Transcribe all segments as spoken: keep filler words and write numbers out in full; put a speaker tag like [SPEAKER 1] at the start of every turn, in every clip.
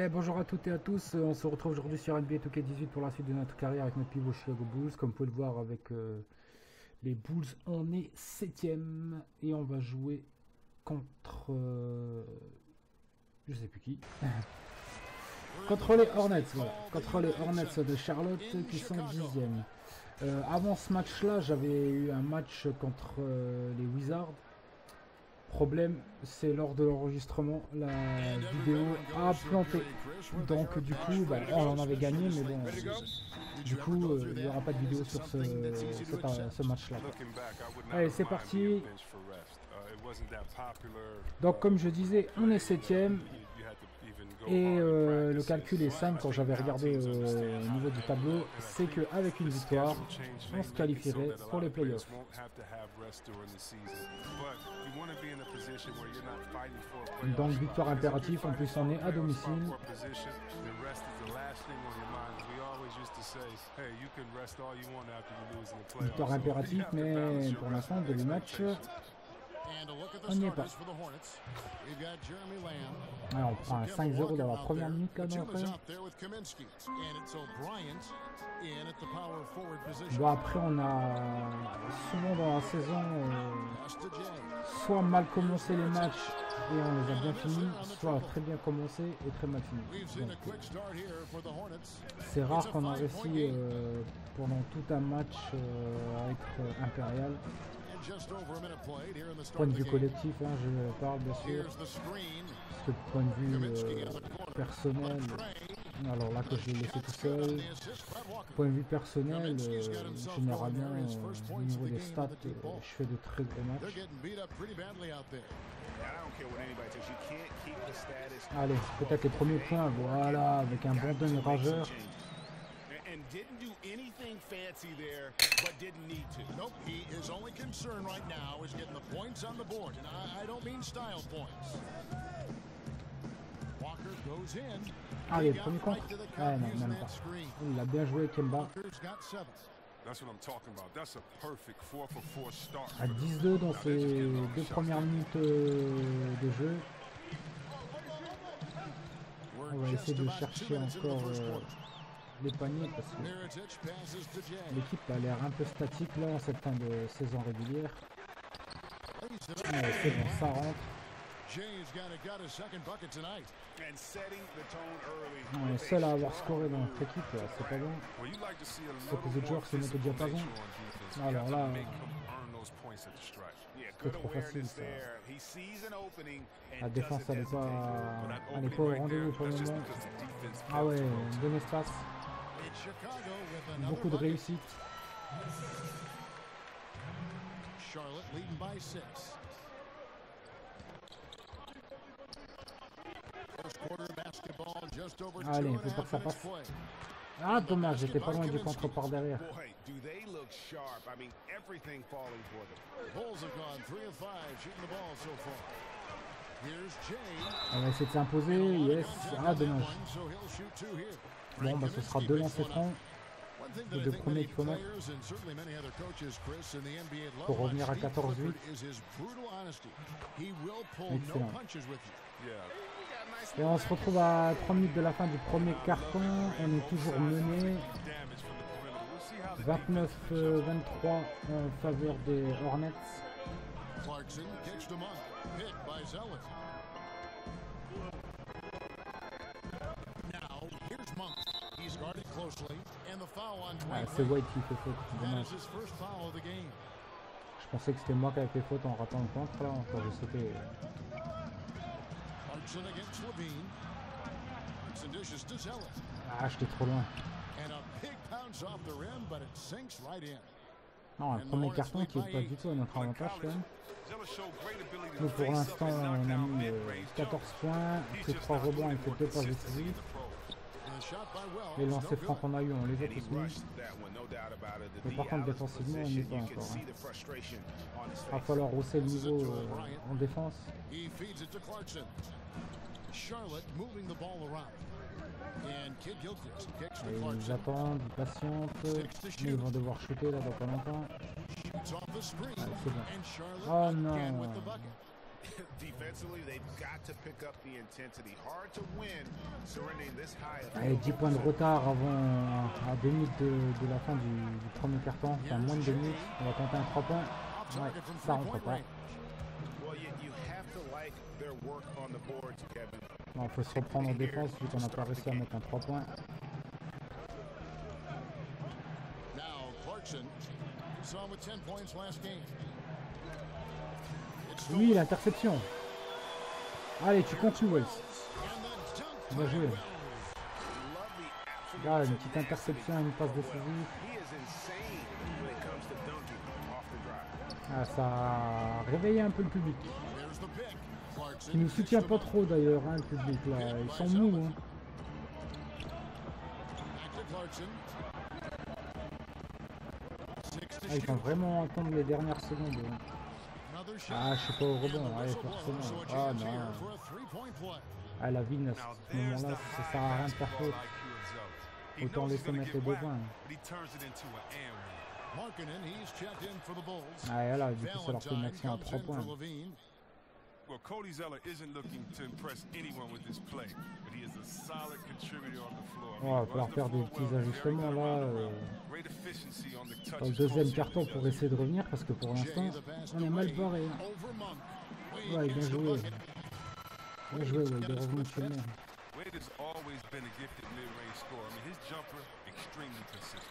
[SPEAKER 1] Eh, bonjour à toutes et à tous, on se retrouve aujourd'hui sur N B A deux K dix-huit pour la suite de notre carrière avec notre pivot Chicago Bulls. Comme vous pouvez le voir avec euh, les Bulls, on est septième et on va jouer contre... Euh, je sais plus qui. contre les Hornets, voilà. Contre les Hornets de Charlotte qui sont dixième. Euh, avant ce match-là, j'avais eu un match contre euh, les Wizards. Problème, c'est lors de l'enregistrement, la vidéo a planté. Donc du coup, bah, on en avait gagné, mais bon, du coup, euh, il n'y aura pas de vidéo sur ce, ce, ce match-là. Allez, c'est parti. Donc comme je disais, on est septième. Et euh, le calcul est simple quand j'avais regardé euh, au niveau du tableau, c'est qu'avec une victoire, on se qualifierait pour les playoffs. Donc victoire impérative, en plus on est à domicile. Victoire impérative, mais pour l'instant, de le match, on n'y est pas. Alors on prend un cinq zéro dans la première minute là dans la première. Bon après on a souvent dans la saison euh, soit mal commencé les matchs et on les a bien finis, soit très bien commencé et très mal fini. C'est rare qu'on a réussi euh, pendant tout un match euh, à être euh, impérial. Point de vue collectif, hein, je parle bien sûr, parce que point de vue euh, personnel, alors là que je l'ai laissé tout seul, point de vue personnel, euh, généralement euh, au niveau des stats, euh, je fais de très gros matchs. Allez, peut-être les premiers points, voilà, avec un bon dunk rageur.
[SPEAKER 2] Didn't do anything fancy there, but didn't need to. Nope, he, his only concern right now is getting the points on the board, and I, I don't mean style points. Walker goes in.
[SPEAKER 1] Allez, premier contre. Ah non, même pas. Il a bien joué, Kemba. À dix deux dans ses deux premières minutes de jeu. On va essayer de chercher encore euh, les paniers parce que l'équipe a l'air un peu statique là en cette fin de saison régulière. Ouais, c'est bon, ça rentre. On est seul à avoir scoré dans notre équipe, c'est pas bon. Sauf que les autres joueurs se mettent au diapason. Alors là, c'est trop facile ça. La défense elle n'est pas, elle est pas au rendez-vous pour le moment. Ah ouais, bon espace. Beaucoup de réussite. Allez, il faut pas que ça passe. Ah dommage, j'étais pas loin du contre par derrière. On va essayer de s'imposer, yes. Ah dommage. Bon bah ce sera deux lancers francs. Les deux premiers qu'il faut mettre pour revenir à quatorze huit. Excellent. Et on se retrouve à trois minutes de la fin du premier carton. On est toujours mené vingt-neuf vingt-trois en faveur des Hornets. Ah, c'est White qui fait faute. Dommage. Je pensais que c'était moi qui avais fait faute en ratant le contre là, encore j'ai sauté. Ah, j'étais trop loin. Non, un premier carton qui n'est pas du tout à notre avantage quand même. Donc pour l'instant, on a mis euh, quatorze points, pris trois rebonds et fait deux passes décisives. Les lancers francs qu'on a eu, on les a tous mis. Mais par contre, défensivement, on n'y est pas encore. Hein. Il va falloir hausser le niveau euh, en défense. Et ils attendent, ils patientent, mais ils vont devoir shooter là dans pas longtemps. Allez, c'est bon. Oh non!
[SPEAKER 2] Defensively, they've got to pick up the intensity. Hard to win surrendering this high.
[SPEAKER 1] Allez, dix points de retard avant à deux minutes de, de la fin du, du premier carton, enfin moins de deux minutes. On va tenter un trois points. Ouais, ça rentre pas. Bon, faut se reprendre en défense vu qu'on n'a pas réussi à mettre un trois points. Oui, l'interception. Allez, tu continues, Wells. Bien joué. Là, une petite interception, une passe décisive. Ah, ça a réveillé un peu le public. Qui nous soutient pas trop d'ailleurs, hein, le public là. Ils sont mous. Hein. Ah, ils vont vraiment attendre les dernières secondes. Hein. Ah, je suis pas au rebond, allez, forcément. Ah non. Ah, la vigne à ce moment-là, ça sert à rien de faire faute. Autant laisser mettre les deux points. Ah, et là, du coup, ça leur fait une action à trois points.
[SPEAKER 3] Well, Cody Zeller isn't looking to impress anyone with this play, but he is a solid contributor on the floor.
[SPEAKER 1] Oh, il va falloir faire des petits ajustements là. Euh, dans le deuxième carton pour essayer de revenir parce que pour l'instant, on est mal barré. Ouais, bien joué. Bien joué, ouais, il est revenu chez nous.
[SPEAKER 3] Wade has always been a gifted mid-range scorer. I mean, his jumper extremely consistent.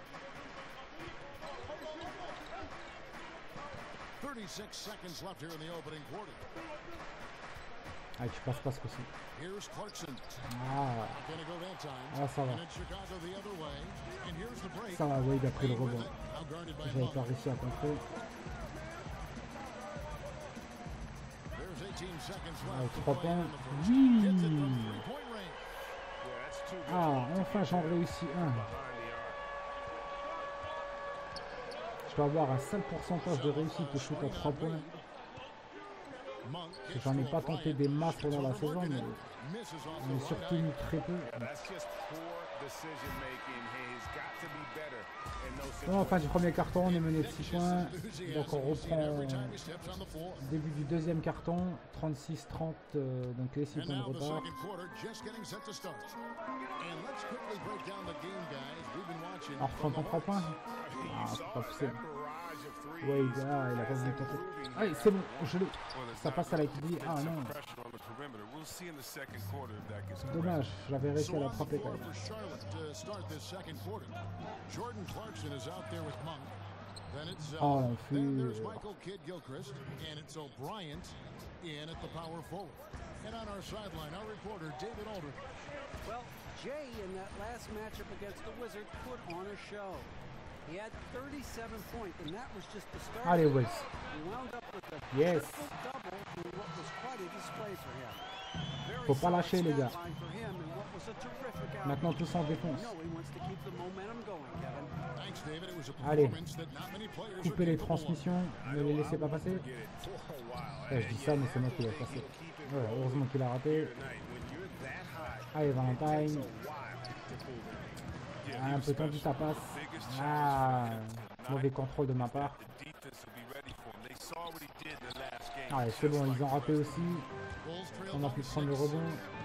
[SPEAKER 2] thirty-six seconds left here in the opening quarter.
[SPEAKER 1] Ah, tu passes pas ce coup-ci.
[SPEAKER 2] Here's Clarkson.
[SPEAKER 1] Ah. Ah, ça va. Ça va, Wade a pris le rebond. J'avais pas réussi à contrer. Ah, trois points. Oui. Ah, enfin j'en réussis un. Je dois avoir un seul pourcentage de réussite de shoot à trois points. J'en ai pas tenté des masses pendant la saison, mais on est surtout mis très peu. Bon, fin du premier carton, on est mené de six points. Donc on reprend début du deuxième carton, trente-six trente, euh, donc les six points de retard. Alors trente en trois points. Ah, c'est pas possible. Ouais, il a, il a pas voulu tenter. Allez, c'est bon, je l'ai. Ça passe à la T V. Ah non. Dommage, j'avais réussi à l'attraper quand même. Oh, l'enflure.
[SPEAKER 4] Well, Jay in that last matchup against the Wizards put on a show. He had thirty-seven points, and that was just the start.
[SPEAKER 1] Allez, Wells.
[SPEAKER 4] He wound up with a
[SPEAKER 1] yes.
[SPEAKER 4] double in what was quite a display for him. Very
[SPEAKER 1] Faut pas lâcher, les gars.
[SPEAKER 4] satisfying for him in what was a terrific outcome.
[SPEAKER 1] Maintenant, tous en défense.
[SPEAKER 4] You know he wants to keep the momentum going, Kevin.
[SPEAKER 2] Thanks, David. It was a
[SPEAKER 1] Allez,
[SPEAKER 2] performance that not many players are
[SPEAKER 1] coupez les
[SPEAKER 2] capable of.
[SPEAKER 1] transmissions, ne les laissez pas passer. Ouais, je dis ça, mais c'est moi qui l'ai passé. Ouais, heureusement qu'il a raté. Allez, Valentine. Ah, un peu tendu sa passe. Ah, mauvais contrôle de ma part. Allez, c'est bon, ils ont raté aussi. On a pu prendre le rebond.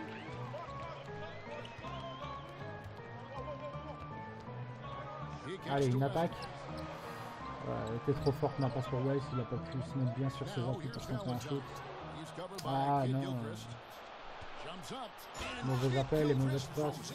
[SPEAKER 1] Allez, une attaque. Ouais, elle était trop forte ma passe pour Wells, il a pas pu se mettre bien sur ses appuis pour tenter un shoot. Ah non. Mauvais appel et mauvaise passe.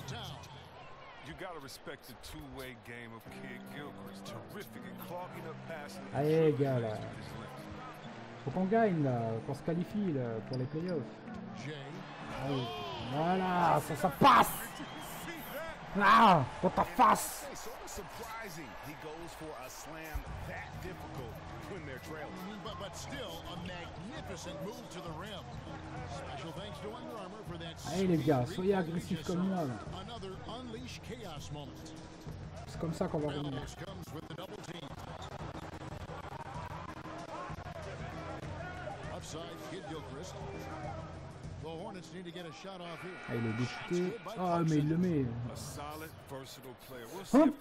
[SPEAKER 1] Allez gars là. Faut qu'on gagne là, qu'on se qualifie là pour les playoffs. Allez. Voilà, ça, ça passe. Ah, dans ta face. Allez les gars, soyez agressifs comme moi là. C'est comme ça qu'on va revenir. Ah, il est déchuté. Ah, mais il le met. Hop.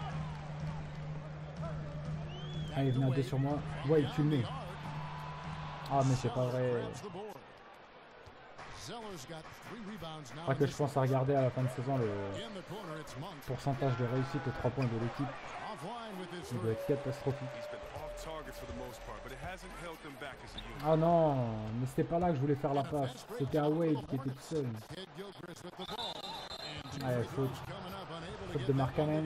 [SPEAKER 1] Allez, venez à deux sur moi. Ouais, tu le mets. Ah, mais c'est pas vrai. Pas que je pense à regarder à la fin de saison le pourcentage de réussite aux trois points de l'équipe. Il doit être catastrophique. Ah non, mais c'était pas là que je voulais faire la passe. C'était à Wade qui était tout seul. Allez, faute. Faute de Markkanen.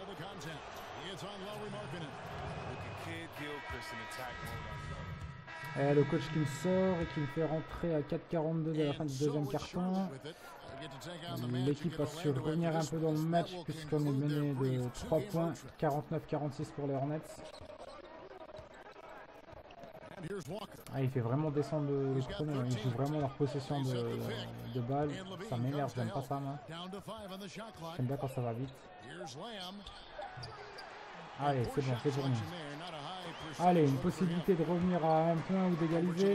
[SPEAKER 1] Et le coach qui me sort et qui me fait rentrer à quatre quarante-deux de la fin du deuxième carton. L'équipe a su revenir un peu dans le match puisqu'on est mené de trois points, quarante-neuf quarante-six pour les Hornets. Ah, il fait vraiment descendre le chrono, il joue vraiment leur possession de, de balles. Ça m'énerve, j'aime pas ça moi. J'aime bien quand ça va vite. Allez, c'est bon, c'est pour nous. Allez, une possibilité de revenir à un point ou d'égaliser.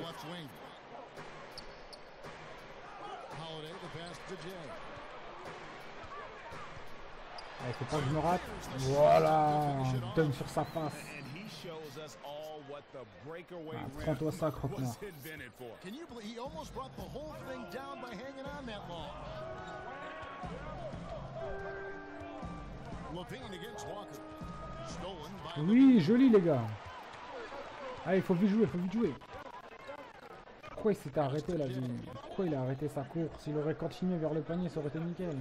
[SPEAKER 1] Allez, faut pas que je me rate. Voilà, donne sur sa face. Ah, prends-toi ça, croque-moi. Oui, joli les gars. Allez, faut vite jouer, faut vite jouer. Pourquoi il s'était arrêté là? Pourquoi il a arrêté sa course? S'il aurait continué vers le panier, ça aurait été nickel.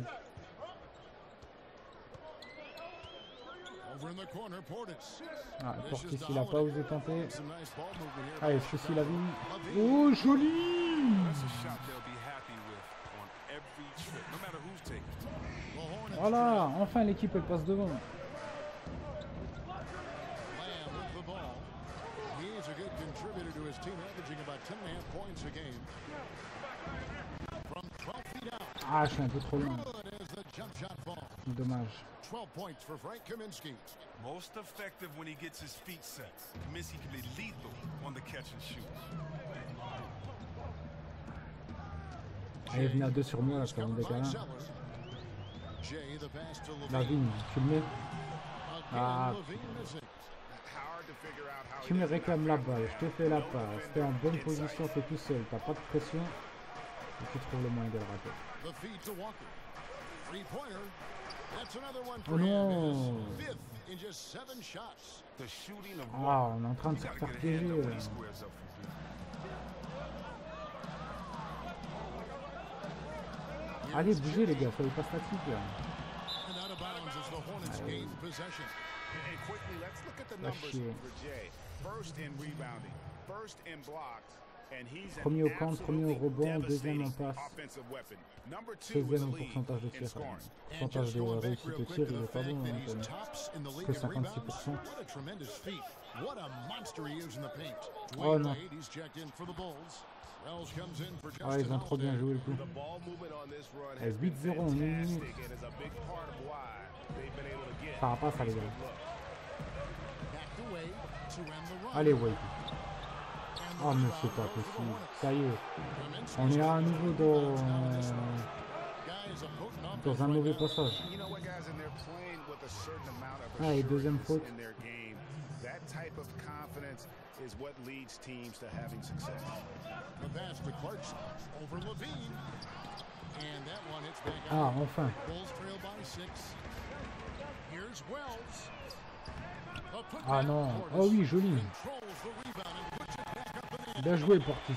[SPEAKER 1] Ah, Portis, il a pas osé tenter. Allez, ceci la vie. Oh, joli! Voilà, enfin l'équipe elle passe devant. Ah, je suis un peu trop loin. Dommage.
[SPEAKER 3] Most effective when he gets his feet set. Kaminsky can be lethal on the catch and shoot.
[SPEAKER 1] Allez, venez à deux sur moi là, sur le décalin. La vigne, tu le mets. Ah, tu me réclames la balle, je te fais la passe, t'es en bonne position, t'es tout seul, t'as pas de pression et tu trouves le moyen de le rater. Oh non! Ah, on est en train de se faire piéger. Allez, bougez les gars, soyez pas statiques là. Allez. La chier. Premier au camp, premier au rebond, deuxième en passe. seizième pourcentage de tir. Pourcentage de réussite au tir, il est pas bon. Hein, que cinquante-six pour cent. Oh non. Ah, ils ont trop bien joué le coup. huit zéro en une minute. Ça va pas ça les gars. Allez, Wade. Oh mais c'est pas possible. Ça y est. On est à nouveau dans, dans un mauvais passage. Allez, deuxième faute. Is what leads teams to having success. The pass to Clarkson over Levine, and that one hits back out. Ah, enfin. Bulls trail by six. Here's Wells. Ah non. Oh oui, joli. Bien joué, Portis.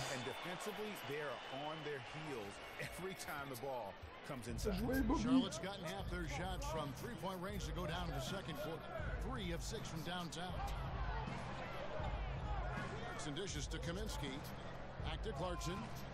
[SPEAKER 1] Joué, Bobby. Charlotte's gotten half their shots from three-point range to go down in the second quarter. Three of six from downtown. And dishes to Kaminsky. Back to Clarkson.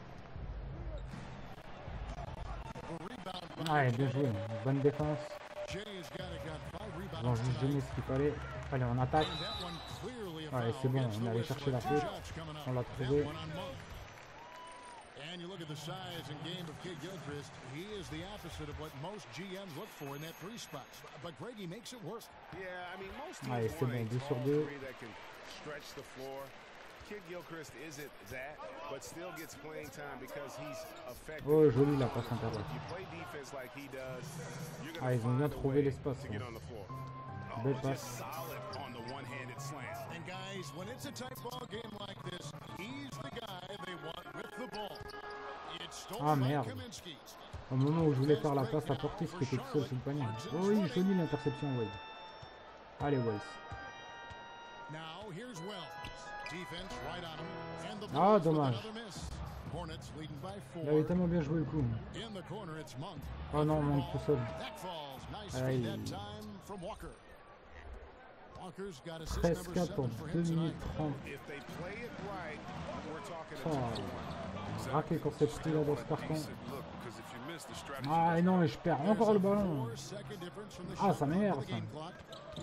[SPEAKER 1] Ah, bien joué. Bonne défense. Ils ont juste donné ce qu'il fallait. Allez, on attaque. Ouais, c'est bon, on est allé chercher la faute. On l'a trouvé. And you look at the size and game of Kid Gilchrist, he is the opposite of what most G Ms look for in that three spot. But Greggy makes it work. Yeah, I mean, most teams want a tall three that can stretch the floor. Kid Gilchrist isn't that, but still gets playing time because he's effective. Oh, joli la passe intérieure. Ah, ils ont bien trouvé l'espace. Belle passe.
[SPEAKER 2] Solid on the one-handed slam. And guys, when it's a tight ball game like this, he's the guy they want with the ball. It's stolen
[SPEAKER 1] Ah
[SPEAKER 2] by
[SPEAKER 1] merde.
[SPEAKER 2] Kaminsky.
[SPEAKER 1] Au moment où je voulais faire la passe à Portis qui était tout seul sous le panier. Oh oui, jolie l'interception Wade. Allez Wells.
[SPEAKER 2] Now here's Wells. Defense right on him. And the
[SPEAKER 1] Ah
[SPEAKER 2] Bulls with
[SPEAKER 1] dommage.
[SPEAKER 2] another miss. Hornets leading by
[SPEAKER 1] Il avait
[SPEAKER 2] four.
[SPEAKER 1] tellement bien joué le coup.
[SPEAKER 2] In the corner, it's Monk.
[SPEAKER 1] Oh non, Monk tout seul.
[SPEAKER 2] That falls. Nice
[SPEAKER 1] Aïe.
[SPEAKER 2] feed that time from Walker. Walker's got assist
[SPEAKER 1] treize
[SPEAKER 2] number
[SPEAKER 1] quatre pour
[SPEAKER 2] seven for
[SPEAKER 1] deux
[SPEAKER 2] him
[SPEAKER 1] minutes
[SPEAKER 2] tonight.
[SPEAKER 1] trente.
[SPEAKER 3] If they play it right, we're talking a
[SPEAKER 1] Oh,
[SPEAKER 3] two-to-one.
[SPEAKER 1] raqué quand c'est pris là dans ce carton.
[SPEAKER 3] Decent look, because if you miss the strategy
[SPEAKER 1] Ah et non, et je perds encore le ballon.
[SPEAKER 2] Four second difference from the
[SPEAKER 1] Ah,
[SPEAKER 2] shot
[SPEAKER 1] ça
[SPEAKER 2] clock
[SPEAKER 1] m'énerve,
[SPEAKER 2] to the
[SPEAKER 1] ça.
[SPEAKER 2] game clock.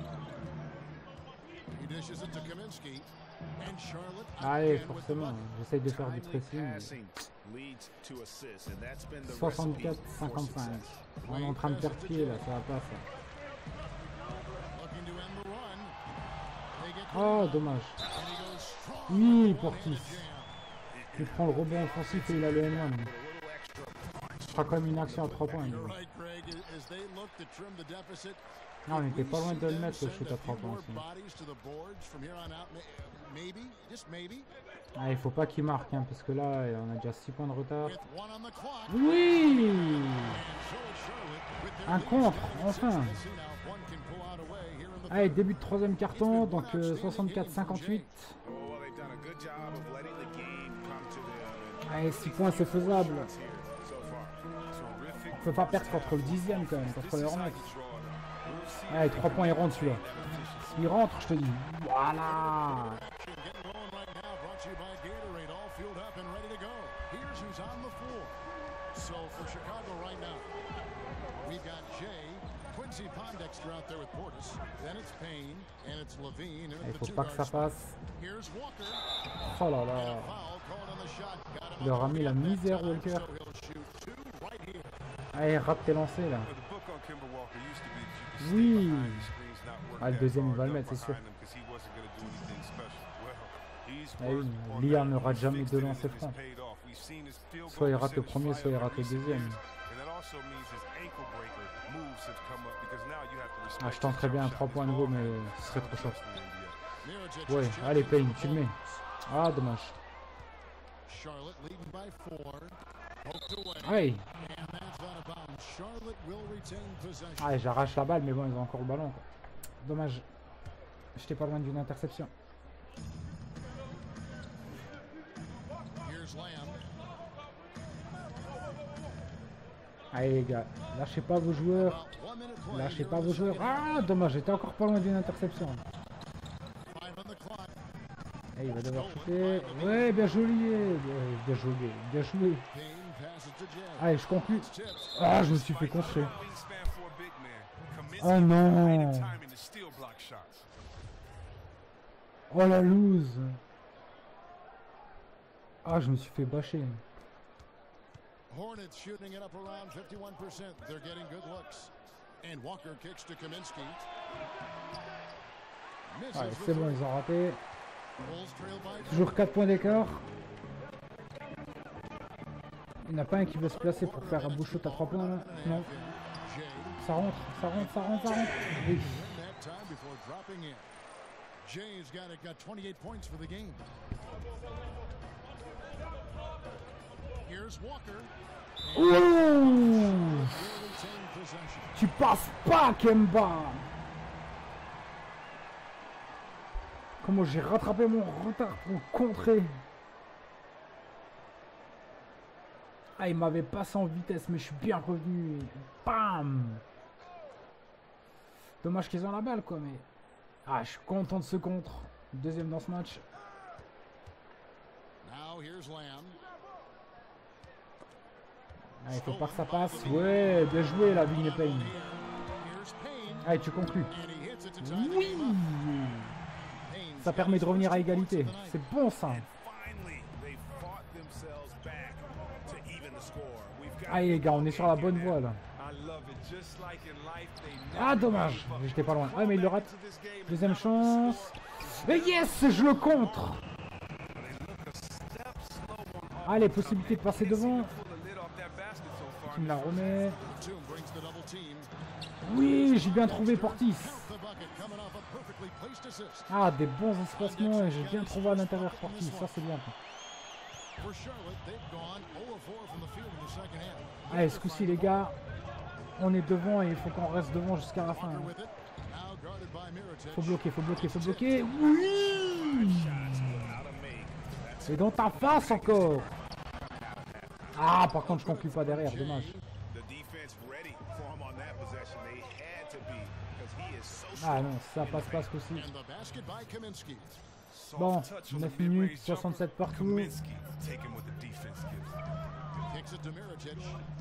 [SPEAKER 2] He dishes it to Kaminsky. And Charlotte
[SPEAKER 1] Allez,
[SPEAKER 2] again with the
[SPEAKER 1] forcément,
[SPEAKER 2] bucket.
[SPEAKER 1] j'essaye de faire du pressing.
[SPEAKER 5] Passing leads to assists, and that's been the
[SPEAKER 1] soixante-quatre
[SPEAKER 5] recipe for
[SPEAKER 1] cinquante-cinq.
[SPEAKER 5] success.
[SPEAKER 1] On est en train de perdre pied là, ça va pas ça.
[SPEAKER 2] Looking to end the run. They get
[SPEAKER 1] Oh, dommage.
[SPEAKER 2] and he goes strong
[SPEAKER 1] Oui,
[SPEAKER 2] with the
[SPEAKER 1] Portis.
[SPEAKER 2] one-handed jam.
[SPEAKER 1] Il prend le rebond offensif et il a le N un. Ce sera quand même une action à trois points. lui.
[SPEAKER 2] You're right, Greg. As they look to trim the deficit,
[SPEAKER 1] Non, on était
[SPEAKER 2] we
[SPEAKER 1] pas loin
[SPEAKER 2] see
[SPEAKER 1] de le
[SPEAKER 2] them
[SPEAKER 1] mettre le
[SPEAKER 2] send
[SPEAKER 1] shoot
[SPEAKER 2] a
[SPEAKER 1] à trois
[SPEAKER 2] few
[SPEAKER 1] points
[SPEAKER 2] more
[SPEAKER 1] aussi.
[SPEAKER 2] bodies to the boards from here on out. May- Maybe, just maybe,
[SPEAKER 1] Ah, il faut pas qu'il marque hein, parce que là on a déjà six points de retard.
[SPEAKER 2] with one on the clock.
[SPEAKER 1] Oui,
[SPEAKER 2] And so is Charlotte with their
[SPEAKER 1] un
[SPEAKER 2] lead
[SPEAKER 1] contre,
[SPEAKER 2] extended
[SPEAKER 1] enfin.
[SPEAKER 2] six. We'll see now if one can pull out a way here in the
[SPEAKER 1] Allez,
[SPEAKER 2] third.
[SPEAKER 1] début de troisième carton, donc euh, soixante-quatre cinquante-huit.
[SPEAKER 5] Well, they've done a good job of letting the game come to them.
[SPEAKER 1] Allez, six points c'est faisable.
[SPEAKER 5] Here so far.
[SPEAKER 1] On peut pas perdre contre le dixième quand même, contre les Hornets. Allez, trois points il rentre celui-là. Il rentre, je te dis. Voilà.
[SPEAKER 2] Getting going right now, brought to you by Gatorade, all fueled up and ready to go. Here's who's on the floor. So for Chicago right now, we've got Jay, Quincy Pondexter out there with Portis. Then it's Payne, and it's Levine.
[SPEAKER 1] Il faut pas que ça passe.
[SPEAKER 2] Here's Walker.
[SPEAKER 1] Oh là là.
[SPEAKER 2] Foul called on the shot. Got him
[SPEAKER 1] Il leur a
[SPEAKER 2] on the
[SPEAKER 1] mis la
[SPEAKER 2] rebound that
[SPEAKER 1] misère,
[SPEAKER 2] time,
[SPEAKER 1] Walker.
[SPEAKER 2] so he'll shoot two right here.
[SPEAKER 1] Allez, rate tes lancers là.
[SPEAKER 3] The book on Kemba Walker used to be that you could
[SPEAKER 1] Oui.
[SPEAKER 3] stay behind the screens, not work
[SPEAKER 1] Ah, le
[SPEAKER 3] that
[SPEAKER 1] deuxième, il
[SPEAKER 3] hard
[SPEAKER 1] va le
[SPEAKER 3] up
[SPEAKER 1] mettre, c'est sûr.
[SPEAKER 3] behind him, 'cause he wasn't gonna do anything special. Well, he's
[SPEAKER 1] Ah oui,
[SPEAKER 3] worked on
[SPEAKER 1] Liam
[SPEAKER 3] that.
[SPEAKER 1] ne rate jamais
[SPEAKER 3] Fixed
[SPEAKER 1] deux
[SPEAKER 3] it and
[SPEAKER 1] lancers
[SPEAKER 3] it's
[SPEAKER 1] francs.
[SPEAKER 3] paid off. We've seen his field
[SPEAKER 1] Soit il
[SPEAKER 3] goal
[SPEAKER 1] rate le
[SPEAKER 3] percentage
[SPEAKER 1] premier,
[SPEAKER 3] fly
[SPEAKER 1] soit il
[SPEAKER 3] over
[SPEAKER 1] rate le
[SPEAKER 3] recent
[SPEAKER 1] deuxième.
[SPEAKER 3] years. And that also means his ankle breaker moves have come up because now you have to respect
[SPEAKER 1] Ah, je tenterais
[SPEAKER 3] his
[SPEAKER 1] bien un
[SPEAKER 3] jump
[SPEAKER 1] trois
[SPEAKER 3] shot.
[SPEAKER 1] points
[SPEAKER 3] His
[SPEAKER 1] nouveau,
[SPEAKER 3] ball
[SPEAKER 1] mais
[SPEAKER 3] handling
[SPEAKER 1] ce serait trop short.
[SPEAKER 3] is in the N B A.
[SPEAKER 2] Mirotic
[SPEAKER 1] Ouais,
[SPEAKER 2] just
[SPEAKER 1] allez,
[SPEAKER 2] checking
[SPEAKER 1] Payne,
[SPEAKER 2] for
[SPEAKER 1] tu le mets.
[SPEAKER 2] balls.
[SPEAKER 1] Ah, dommage.
[SPEAKER 2] Charlotte leading by four. Poked away.
[SPEAKER 1] Allez,
[SPEAKER 2] And that's out of bounds. Charlotte will retain possession.
[SPEAKER 1] allez j'arrache la balle, mais bon, ils ont encore le ballon. Quoi. Dommage. J'étais pas loin d'une interception.
[SPEAKER 2] Here's Lamb.
[SPEAKER 1] Allez, les gars, lâchez pas vos joueurs.
[SPEAKER 2] About one minute play
[SPEAKER 1] Lâchez
[SPEAKER 2] here
[SPEAKER 1] pas
[SPEAKER 2] in
[SPEAKER 1] vos
[SPEAKER 2] the
[SPEAKER 1] joueurs.
[SPEAKER 2] second half.
[SPEAKER 1] Ah, dommage, j'étais encore pas loin d'une interception.
[SPEAKER 2] Five on the clock.
[SPEAKER 1] Eh, il va devoir shooter. Ouais, bien joué, bien, bien joué, bien joué.
[SPEAKER 2] Payne passes it to Jay.
[SPEAKER 1] Allez, je conclue.
[SPEAKER 2] Tips.
[SPEAKER 1] Ah, je me suis fait contrer.
[SPEAKER 3] Wingspan for a big man. Kaminsky
[SPEAKER 1] Oh
[SPEAKER 3] with
[SPEAKER 1] non.
[SPEAKER 3] great timing to steal block shots.
[SPEAKER 1] Oh la loose. Ah, je me suis fait bâcher.
[SPEAKER 2] Hornets shooting it up around fifty-one percent. They're getting good looks. And Walker kicks to Kaminsky. Misses
[SPEAKER 1] Allez,
[SPEAKER 2] with
[SPEAKER 1] c'est bon,
[SPEAKER 2] three.
[SPEAKER 1] ils ont raté.
[SPEAKER 2] Bulls trail by
[SPEAKER 1] Toujours quatre points d'écart. Il n'y en a pas un qui veut se placer pour faire un beau shoot à trois points là. Non.
[SPEAKER 2] Jay.
[SPEAKER 1] Ça rentre, ça rentre, ça rentre, ça rentre. Oui.
[SPEAKER 2] Win that time before dropping in. Jay's got it, got twenty-eight points for the game. Here's Walker.
[SPEAKER 1] Ouh,
[SPEAKER 2] Will retain possession.
[SPEAKER 1] tu passes pas, Kemba. Comment j'ai rattrapé mon retard pour contrer. Ah, il m'avait passé en vitesse, mais je suis bien revenu. Bam. Dommage qu'ils ont la balle, quoi, mais... Ah, je suis content de ce contre. Deuxième dans ce match.
[SPEAKER 2] Now here's Lamb.
[SPEAKER 1] Ah, il faut pas que ça passe. Ouais, bien joué, la Vigne Payne.
[SPEAKER 2] Here's Payne.
[SPEAKER 1] Allez, tu conclus.
[SPEAKER 2] And he hits it to tie the
[SPEAKER 1] Oui.
[SPEAKER 2] game up. Payne's
[SPEAKER 1] Ça
[SPEAKER 2] got
[SPEAKER 1] permet
[SPEAKER 2] his
[SPEAKER 1] de revenir
[SPEAKER 2] first
[SPEAKER 1] à
[SPEAKER 2] two points
[SPEAKER 1] égalité.
[SPEAKER 2] of the night.
[SPEAKER 1] C'est bon, ça.
[SPEAKER 5] Finally, they fought themselves back to even the score. We've got
[SPEAKER 1] Allez, les gars, on est sur la bonne voie, là.
[SPEAKER 3] I love it. Just like in life, they
[SPEAKER 1] Ah,
[SPEAKER 3] never
[SPEAKER 1] dommage.
[SPEAKER 3] give up.
[SPEAKER 1] J'étais pas loin. Ah, mais il le rate.
[SPEAKER 3] To this game,
[SPEAKER 1] Deuxième chance. Et yes, je le contre. Allez, possibilité de passer devant.
[SPEAKER 3] pull the lid off that basket so
[SPEAKER 1] qui me la remet.
[SPEAKER 2] Batum brings the double team.
[SPEAKER 1] Oui, j'ai bien trouvé Portis.
[SPEAKER 2] The bucket coming off a perfectly placed assist.
[SPEAKER 1] Ah, des bons espacements et j'ai bien trouvé à l'intérieur Portis. Ça, c'est bien.
[SPEAKER 2] For Charlotte, they've gone zero of four from the field in the second half.
[SPEAKER 1] Allez, ce coup-ci, les gars, on est devant et il faut qu'on reste devant jusqu'à la fin.
[SPEAKER 2] Walker with it. Now guarded by Mirotic.
[SPEAKER 1] Faut bloquer, faut bloquer, faut bloquer. Oui! C'est dans ta face encore. Ah, par contre, je conclue pas derrière, dommage.
[SPEAKER 5] The defense ready for him on that possession. They had to be because he is so
[SPEAKER 1] Ah non, ça passe pas ce coup-ci.
[SPEAKER 2] And the basket by Kaminsky.
[SPEAKER 1] Bon, neuf minutes, soixante-sept partout.
[SPEAKER 3] Kaminsky, take him with the defense gives.
[SPEAKER 2] Kicks it to Mirotic.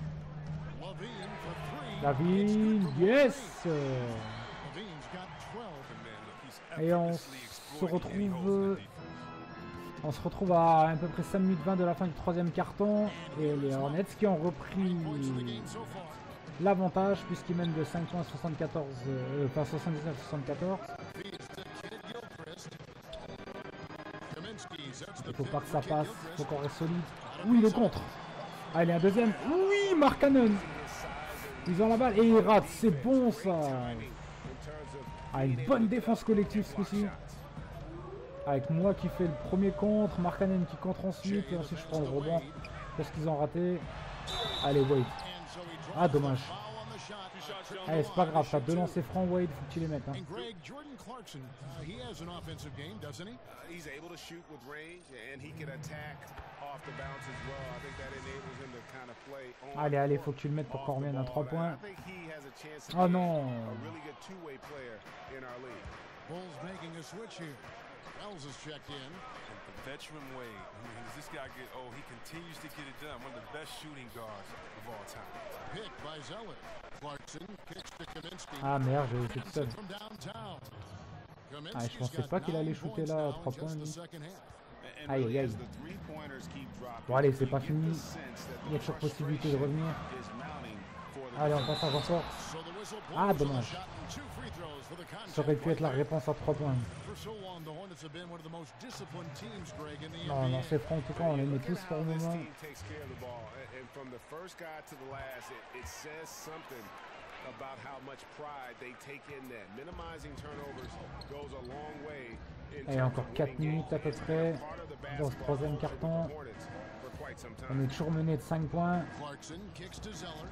[SPEAKER 2] Levine for three.
[SPEAKER 1] Lavine, yes!
[SPEAKER 2] Levine's got twelve.
[SPEAKER 3] Man, look, he's
[SPEAKER 1] Et on
[SPEAKER 3] effortlessly
[SPEAKER 1] se
[SPEAKER 3] exploiting any holes in the
[SPEAKER 1] retrouve...
[SPEAKER 3] defense.
[SPEAKER 1] On se retrouve à à peu près cinq minutes vingt de la fin du troisième carton. Et les Hornets qui ont repris
[SPEAKER 2] Points in the game so far.
[SPEAKER 1] l'avantage puisqu'ils mènent de cinq points soixante-quatorze, euh, enfin soixante-dix-neuf soixante-quatorze.
[SPEAKER 2] Feeds to Kid Gilchrist. Kaminsky sets the
[SPEAKER 1] Il faut
[SPEAKER 2] pick
[SPEAKER 1] pas que
[SPEAKER 2] for
[SPEAKER 1] ça
[SPEAKER 2] Kid
[SPEAKER 1] passe,
[SPEAKER 2] Gilchrist.
[SPEAKER 1] faut qu'on reste solide. Oui, le contre. Allez, un deuxième. Oui, Markkanen. Ils ont la balle et ils ratent. C'est bon ça. Ah, une bonne défense collective ce coup-ci. Avec moi qui fais le premier contre, Markkanen qui contre ensuite et ensuite je prends le rebond parce qu'ils ont raté. Allez, Wade.
[SPEAKER 2] And so he draws
[SPEAKER 1] Ah, dommage.
[SPEAKER 2] the foul on the shot.
[SPEAKER 1] Allez, c'est pas grave, t'as deux lancers francs, Wade, faut que tu les mettes. Hein.
[SPEAKER 2] And Greg, Jordan Clarkson, uh, he has an offensive game, doesn't he?
[SPEAKER 5] Uh, he's able to shoot with range and he can attack off the bounce as well. I think that enables him to kind of play on
[SPEAKER 1] Allez, allez, faut que tu le mettes pour qu'on
[SPEAKER 5] off the
[SPEAKER 1] revienne à
[SPEAKER 5] ball.
[SPEAKER 1] trois points.
[SPEAKER 5] I think he has a chance to
[SPEAKER 1] Oh
[SPEAKER 5] be
[SPEAKER 1] non.
[SPEAKER 5] a really good two-way player in our league.
[SPEAKER 2] Bulls making a switch here. Wells is checked in.
[SPEAKER 3] And the veteran Wade, I mean, as this guy get old, he continues to get it done. One of the best shooting guards of all time.
[SPEAKER 2] Pick by Zeller. Clarkson kicks to Kaminsky.
[SPEAKER 1] Ah merde, j'ai été tout seul.
[SPEAKER 2] From downtown.
[SPEAKER 1] Ah, je pensais pas qu'il allait shooter là à trois points. lui.
[SPEAKER 5] And
[SPEAKER 1] Aïe,
[SPEAKER 5] really,
[SPEAKER 1] aïe.
[SPEAKER 5] as the three-pointers keep dropping,
[SPEAKER 1] Bon, allez, c'est pas
[SPEAKER 5] you get
[SPEAKER 1] fini.
[SPEAKER 5] the sense that
[SPEAKER 1] Il y a
[SPEAKER 5] the
[SPEAKER 1] toujours possibilité de
[SPEAKER 5] frustration
[SPEAKER 1] revenir.
[SPEAKER 5] is mounting for the
[SPEAKER 1] Allez, on passe à renfort.
[SPEAKER 2] So the whistle
[SPEAKER 1] Ah,
[SPEAKER 2] blows on the
[SPEAKER 1] dommage.
[SPEAKER 2] shot and two free throws for the contact
[SPEAKER 1] Ça aurait pu être la
[SPEAKER 2] play.
[SPEAKER 1] réponse à trois points.
[SPEAKER 2] For so long, the Hornets have been one of the most disciplined teams, Greg, in the
[SPEAKER 1] Non,
[SPEAKER 2] N B A.
[SPEAKER 1] non, c'est franc, en tout cas, on les met tous pour le
[SPEAKER 5] This
[SPEAKER 1] moment.
[SPEAKER 5] team takes care of the ball, and, and from the first guy to the last, it, it says something about how much pride they take in that. Minimizing turnovers goes a long way. in
[SPEAKER 1] Et
[SPEAKER 5] terms
[SPEAKER 1] encore
[SPEAKER 5] of
[SPEAKER 1] quatre
[SPEAKER 5] winning
[SPEAKER 1] minutes à peu
[SPEAKER 5] games.
[SPEAKER 1] près
[SPEAKER 5] Part of the
[SPEAKER 1] dans ce
[SPEAKER 5] basketball
[SPEAKER 1] troisième
[SPEAKER 5] culture with
[SPEAKER 1] carton.
[SPEAKER 5] the Hornets for quite some
[SPEAKER 1] On
[SPEAKER 5] time.
[SPEAKER 1] est toujours mené de cinq points.
[SPEAKER 2] Clarkson kicks to Zeller.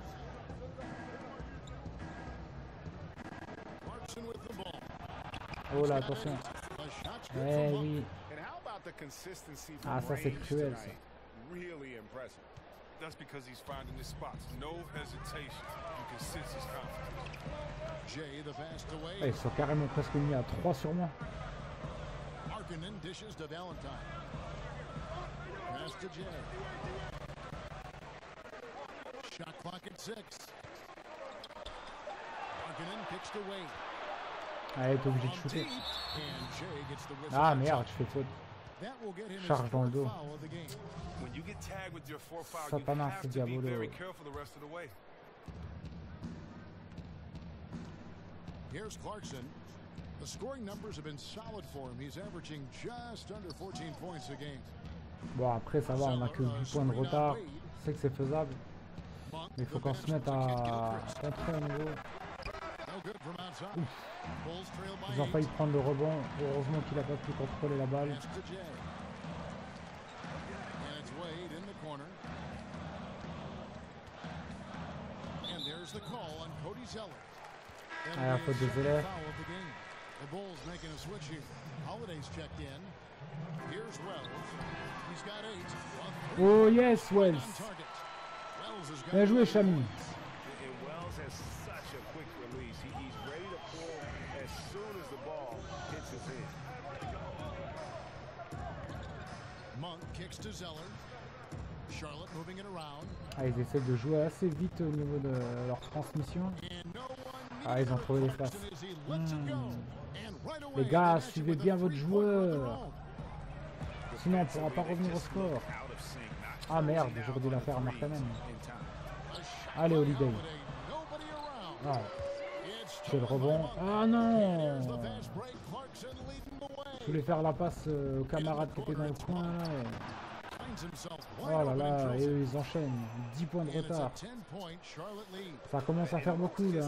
[SPEAKER 2] Clarkson with the ball.
[SPEAKER 1] Oh là, attention.
[SPEAKER 2] The shot's good
[SPEAKER 1] Eh
[SPEAKER 2] from
[SPEAKER 1] oui.
[SPEAKER 5] And how about the consistency
[SPEAKER 1] Ah,
[SPEAKER 5] from
[SPEAKER 1] ça, c'est
[SPEAKER 5] range
[SPEAKER 1] cruel, ça.
[SPEAKER 5] tonight? Really impressive.
[SPEAKER 3] That's because he's finding his spots. No hesitation. You can sense his confidence.
[SPEAKER 2] Jay, the pass to
[SPEAKER 1] Ah,
[SPEAKER 2] Wade.
[SPEAKER 1] ils sont carrément presque mis à trois sur moi.
[SPEAKER 2] Markkanen dishes to Valentine. Pass to Jay. Shot clock at six. Markkanen kicks to Wade.
[SPEAKER 1] Allez, t'es obligé de
[SPEAKER 2] From
[SPEAKER 1] shooter.
[SPEAKER 2] deep, and Jay gets the whistle.
[SPEAKER 1] Ah merde, je fais faute.
[SPEAKER 2] That will get him his
[SPEAKER 1] Charge dans le
[SPEAKER 2] fourth
[SPEAKER 1] dos.
[SPEAKER 2] foul of the game.
[SPEAKER 3] When you get tagged with your four foul, you
[SPEAKER 1] Satanas,
[SPEAKER 3] have to be
[SPEAKER 1] diavolo.
[SPEAKER 3] very careful the rest of the way.
[SPEAKER 2] Here's Clarkson. The scoring numbers have been solid for him. He's averaging just under fourteen points a game.
[SPEAKER 1] Bon, après, ça va, on a que huit points de retard. Je sais que c'est faisable.
[SPEAKER 2] Monk,
[SPEAKER 1] Mais il faut
[SPEAKER 2] the
[SPEAKER 1] qu'on se mette
[SPEAKER 2] bench to Kid
[SPEAKER 1] à
[SPEAKER 2] Gilchrist.
[SPEAKER 1] contrer à nouveau.
[SPEAKER 2] No good from outside. Bulls trail by
[SPEAKER 1] Ils ont
[SPEAKER 2] eight.
[SPEAKER 1] failli prendre le rebond. Heureusement qu'il a pas pu contrôler la balle.
[SPEAKER 2] Pass to Jay. And it's Wade in the corner. And there's the call on Cody Zeller. And
[SPEAKER 1] Ah,
[SPEAKER 2] it
[SPEAKER 1] faute
[SPEAKER 2] is
[SPEAKER 1] de
[SPEAKER 2] second
[SPEAKER 1] Zeller.
[SPEAKER 2] foul of the game. The Bulls making a switch here. Holiday's checked in. Here's Wells. He's got eight. On three.
[SPEAKER 1] Oh yes, Wells.
[SPEAKER 2] On target. Wells has got
[SPEAKER 1] Bien joué,
[SPEAKER 2] eight.
[SPEAKER 1] Chami.
[SPEAKER 5] And Wells has such a quick release. He, he's ready to pull as soon as the ball hits his hand.
[SPEAKER 2] Monk kicks to Zeller. Charlotte moving it around.
[SPEAKER 1] Ah, ils essaient de jouer assez vite au niveau de leur transmission.
[SPEAKER 2] And no one
[SPEAKER 1] Ah, ils ont trouvé l'espace.
[SPEAKER 2] Clarkson as he lets it go. And right away,
[SPEAKER 1] Les gars,
[SPEAKER 2] they match it
[SPEAKER 1] suivez
[SPEAKER 2] with a
[SPEAKER 1] bien votre
[SPEAKER 2] three-pointer of their
[SPEAKER 1] joueur.
[SPEAKER 2] own.
[SPEAKER 1] Sinon, on pourra pas revenir au score.
[SPEAKER 5] Out of sync, not
[SPEAKER 1] Ah merde,
[SPEAKER 5] closing
[SPEAKER 1] j'aurais dû
[SPEAKER 5] out
[SPEAKER 1] la
[SPEAKER 5] on
[SPEAKER 1] faire à
[SPEAKER 5] the
[SPEAKER 1] Markkanen.
[SPEAKER 5] threes in time.
[SPEAKER 2] A shot
[SPEAKER 1] Allez,
[SPEAKER 2] by
[SPEAKER 1] Holiday.
[SPEAKER 2] Holiday. Nobody around.
[SPEAKER 1] Ah,
[SPEAKER 2] It's
[SPEAKER 1] j'ai le
[SPEAKER 2] stolen by
[SPEAKER 1] rebond.
[SPEAKER 2] Monk.
[SPEAKER 1] Ah
[SPEAKER 2] Here's the
[SPEAKER 1] non!
[SPEAKER 2] fast break. Clarkson leading the way.
[SPEAKER 1] Je voulais faire la passe euh, au camarade qui était dans le coin là. et-
[SPEAKER 2] Finds
[SPEAKER 1] Oh là là, et eux, ils enchaînent. dix points de retard. Ça commence à faire beaucoup là.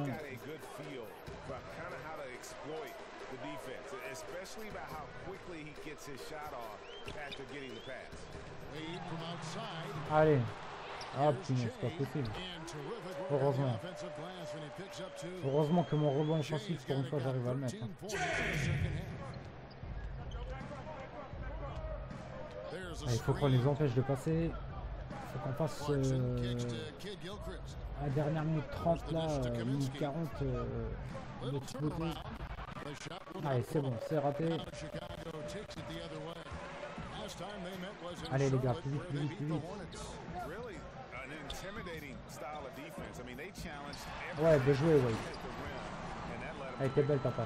[SPEAKER 1] Allez. Ah putain, c'est pas possible. Heureusement. Heureusement que mon rebond offensif, pour une fois, j'arrive à le mettre. Ah, il faut qu'on les empêche de passer. Il faut qu'on passe euh, à la dernière minute trente là, euh, minute quarante euh, de toute beauté. Allez, c'est bon, c'est raté. Allez les gars, plus vite, plus vite, plus vite. Ouais, bien joué, ouais. Elle était belle ta passe.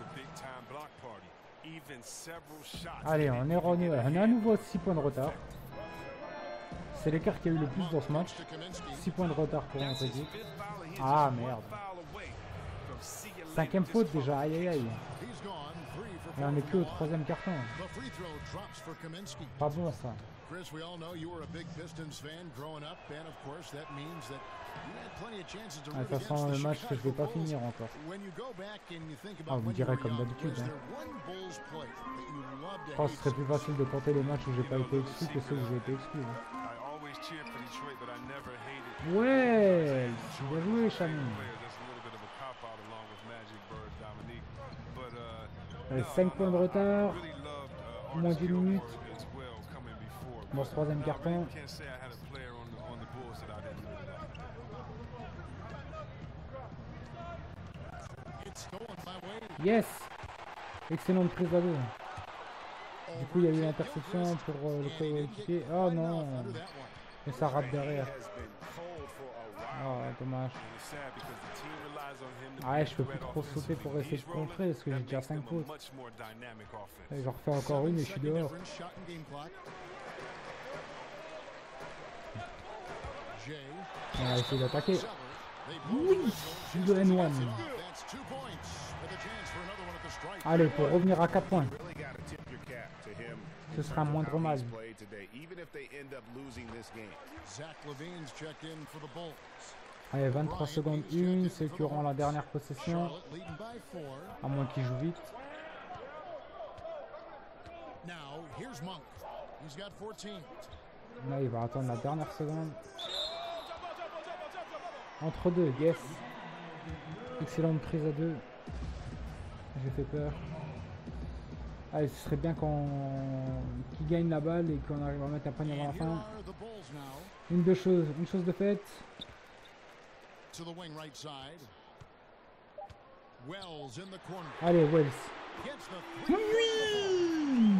[SPEAKER 1] Allez, on est revenu. On est à nouveau à six points de retard. C'est l'écart qui a eu le plus dans ce match. six points de retard pour notre équipe. Ah merde. Cinquième faute déjà, aïe aïe aïe. Et on est que au troisième carton. Pas bon ça.
[SPEAKER 2] Chris, we all know you were a big Pistons fan growing up, and of course that means that you had plenty of chances to root against the Chicago Bulls.
[SPEAKER 1] Le match que je vais pas finir encore. Ah, vous me direz comme d'habitude. Hein. Je pense que ce serait plus facile de compter les matchs où j'ai pas été exclu que ceux où j'ai été exclu. Hein. Ouais, bien joué, Chami. Allez, cinq points de retard, moins d'une minute. Dans ce troisième carton. Yes. Excellente prise à deux. Du coup il y a eu l'interception pour euh, le coéquipier. Oh non. Et ça rate derrière. Oh dommage. Ah je peux plus trop sauter pour essayer de contrer parce que j'ai déjà cinq fautes. Et j'en refais encore une et je suis dehors. On va essayer d'attaquer. Oui, le N un. Allez, pour revenir à quatre points. Ce sera un moindre mal. Allez, vingt-trois secondes une, c'est qui auront la dernière possession. À moins qu'ils jouent vite. Là, il va attendre la dernière seconde. Entre deux, yes. Excellente prise à deux. J'ai fait peur. Allez, ce serait bien qu'on qu'il gagne la balle et qu'on arrive à mettre un panier avant la fin. Une de choses, une chose de faite. Allez, Wells. Oui.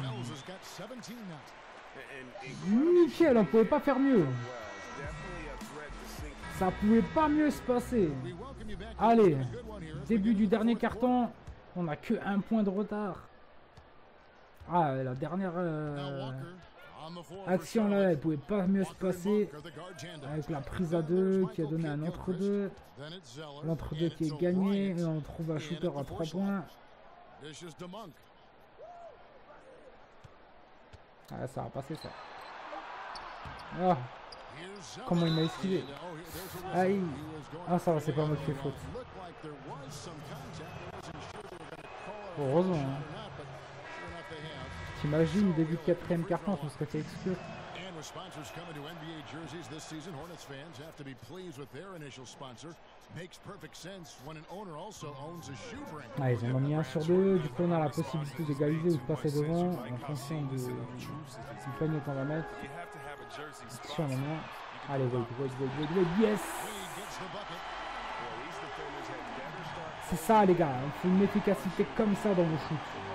[SPEAKER 1] Nickel, on pouvait pas faire mieux. Ça pouvait pas mieux se passer. Allez, début du dernier carton. On a que un point de retard. Ah, la dernière euh, action là, elle pouvait pas mieux se passer. Avec la prise à deux qui a donné un entre-deux. L'entre-deux qui est gagné. Et on trouve un shooter à trois points. Ah, ça va passer ça. Ah. Comment il m'a esquivé. Aïe. Ah ça va, c'est pas moi qui fais faute. Heureusement. Hein. T'imagines, début de quatrième carton, je me serais fait exclure. Ah, ils en ont mis un sur deux, du coup on a la possibilité d'égaliser ou de passer devant en fonction de, du panier qu'on va mettre. Attention maintenant. Allez, wait, wait, wait, wait, wait, yes! C'est ça les gars, il faut une efficacité comme ça dans vos shoots.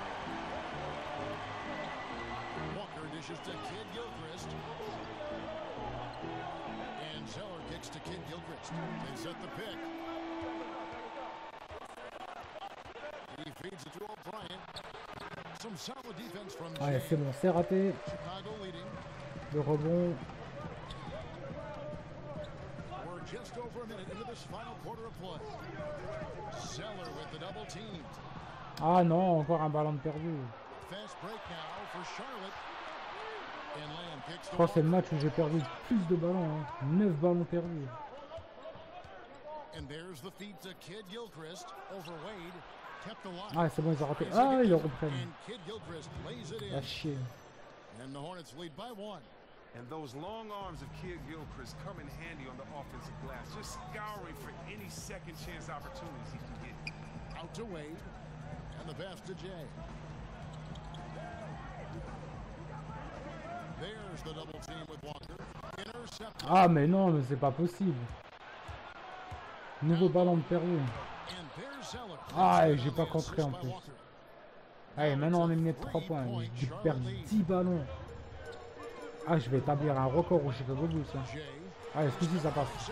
[SPEAKER 1] Allez, c'est bon, c'est raté. Le rebond. Ah non, encore un ballon de perdu. Je crois que c'est le match où j'ai perdu le plus de ballons. Hein. neuf ballons perdus. Ah, c'est bon, ils ont raté. Ah, ils le reprennent. Ah, chier.
[SPEAKER 3] And those long arms of Kid Gilchrist come in handy on the offensive glass, just scouring for any second chance opportunities he can get.
[SPEAKER 2] Out to Wade, and the pass to Jay. There's the double team with Walker. Intercept.
[SPEAKER 1] Ah, mais non, mais c'est pas possible. Nouveau ballon de perdu. Ah, et j'ai pas contré en plus. Allez, maintenant on est mené de trois points. J'ai perdu dix ballons. Ah, je vais établir un record au Chicago Bulls. Hein. Allez, ce coup-ci ça passe.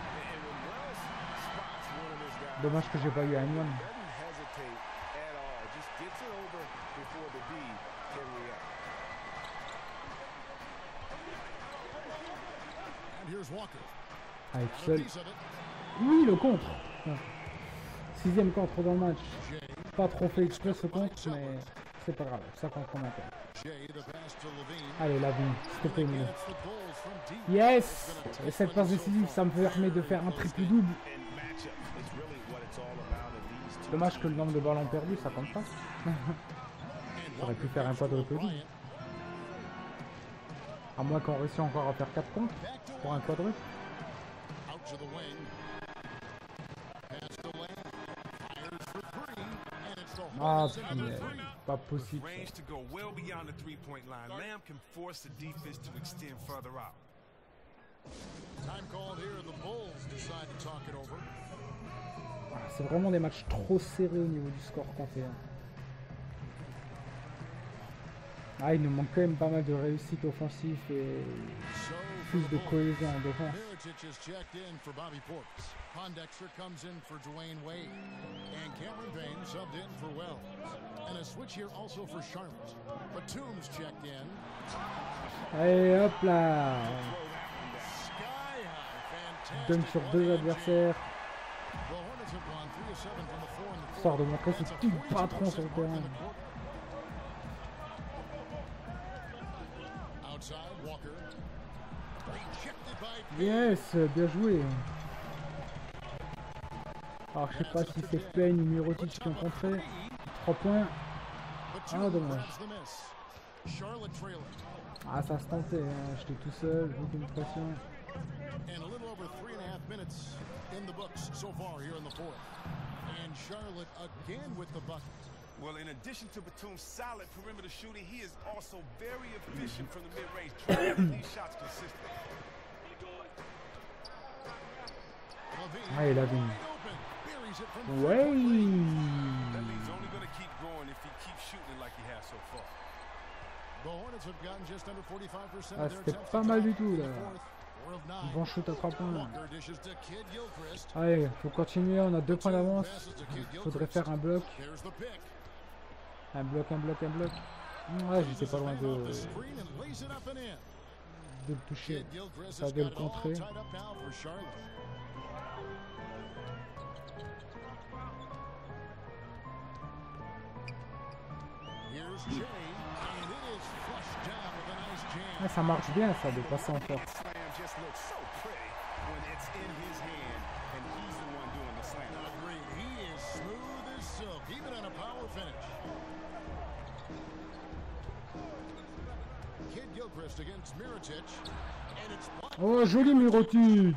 [SPEAKER 1] Dommage que j'ai pas eu un one. Allez, tout seul. Oui, le contre. Sixième contre dans le match. Pas trop fait exprès ce contre, mais c'est pas grave. Ça compte comme un peu. Allez, Lavin, s'il te plaît, Milo. Yes! Et cette passe décisive, ça me permet de faire un triple-double. Dommage que le nombre de ballons perdus, ça compte pas. J'aurais pu faire un quadruple-double. À moins qu'on réussisse encore à faire quatre comptes pour un quadruple. Ah, punaise, pas possible.
[SPEAKER 3] Range to go well beyond the three-point line. Lamb can force the defense to extend further out.
[SPEAKER 2] Time called here, the Bulls decide to talk it over.
[SPEAKER 1] Ah, c'est vraiment des matchs trop serrés au niveau du score qu'on fait. Ah, il nous manque quand même pas mal de réussite offensive et plus de cohésion en défense.
[SPEAKER 2] Pondexter comes in for Dwayne Wade, and Cameron Payne subbed in for Wells. And a switch here also for Charlotte. Batum's checked in.
[SPEAKER 1] Allez, hop là!
[SPEAKER 2] Sky high,
[SPEAKER 1] Donne sur deux adversaires.
[SPEAKER 2] The Hornets have gone three of seven from the four in the
[SPEAKER 1] Sort de montrer ce petit patron sur le terrain.
[SPEAKER 2] outside, Walker. Rejected by
[SPEAKER 1] Yes, bien joué. Alors je sais pas si c'est Payne ou Mirotic qui ont contré. trois points. Ah, dommage.
[SPEAKER 2] Charlotte trailing.
[SPEAKER 1] Ah, ça se tentait, hein. J'étais tout seul, aucune pression.
[SPEAKER 2] And a little over three and a half minutes in the books so far here in the fourth. And Charlotte again with the bucket.
[SPEAKER 3] Well, in addition to Batum's solid perimeter shooting, he is also very efficient from the mid-range, driving these shots consistently.
[SPEAKER 1] Allez, Lavin. Ouais.
[SPEAKER 3] That lead's only going to keep growing if he keeps shooting like he has so far.
[SPEAKER 2] The Hornets have gotten just under forty-five percent
[SPEAKER 1] Ah,
[SPEAKER 2] of their
[SPEAKER 1] c'était
[SPEAKER 2] attempts
[SPEAKER 1] pas
[SPEAKER 2] to
[SPEAKER 1] mal
[SPEAKER 2] tie
[SPEAKER 1] du tout là.
[SPEAKER 2] in the fourth. Four of nine.
[SPEAKER 1] Bon shoot à trois points.
[SPEAKER 2] Walker dishes to Kid Gilchrist.
[SPEAKER 1] Allez, faut continuer, on a deux points d'avance. Faudrait faire un bloc.
[SPEAKER 2] There's the pick.
[SPEAKER 1] Un bloc, un bloc, un bloc. Ouais, j'étais pas loin de,
[SPEAKER 2] The screen and lays it up and in.
[SPEAKER 1] de le toucher.
[SPEAKER 2] Kid Gilchrist
[SPEAKER 1] Ça
[SPEAKER 2] has
[SPEAKER 1] de le
[SPEAKER 2] got it all
[SPEAKER 1] contrer.
[SPEAKER 2] tied up now for Charlotte. Here's Jay, and it is flushed down with a nice jam.
[SPEAKER 1] Ah, ça marche bien ça, de passer en force.
[SPEAKER 5] Slam just looks so pretty when it's in his hand and he's the one doing the slam.
[SPEAKER 2] Agreed. He is smooth as silk, even on a power finish. Kid Gilchrist against Mirotic, and it's blocked.
[SPEAKER 1] Oh, joli Mirotic.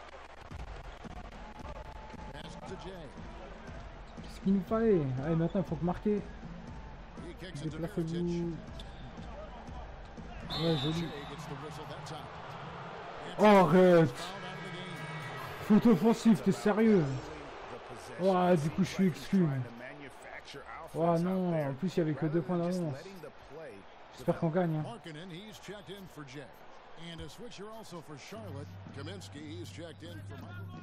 [SPEAKER 2] Pass to Jay.
[SPEAKER 1] Ce qu'il nous fallait. Allez, maintenant il faut que marquer.
[SPEAKER 2] He kicks it to Mirotic.
[SPEAKER 1] Déplacez-vous. Ouais, joli.
[SPEAKER 2] Jay gets the whistle that time.
[SPEAKER 1] Oh, arrête.
[SPEAKER 2] Fouled out of the game.
[SPEAKER 1] Faute offensive, t'es sérieux? Oh, du coup je suis exclu. Oh non, en plus il y avait que deux points d'avance. J'espère qu'on gagne. Hein.
[SPEAKER 2] Markkanen, he's checked in for Jay. And a switcher also for Charlotte. Kaminsky, he's checked in for Michael.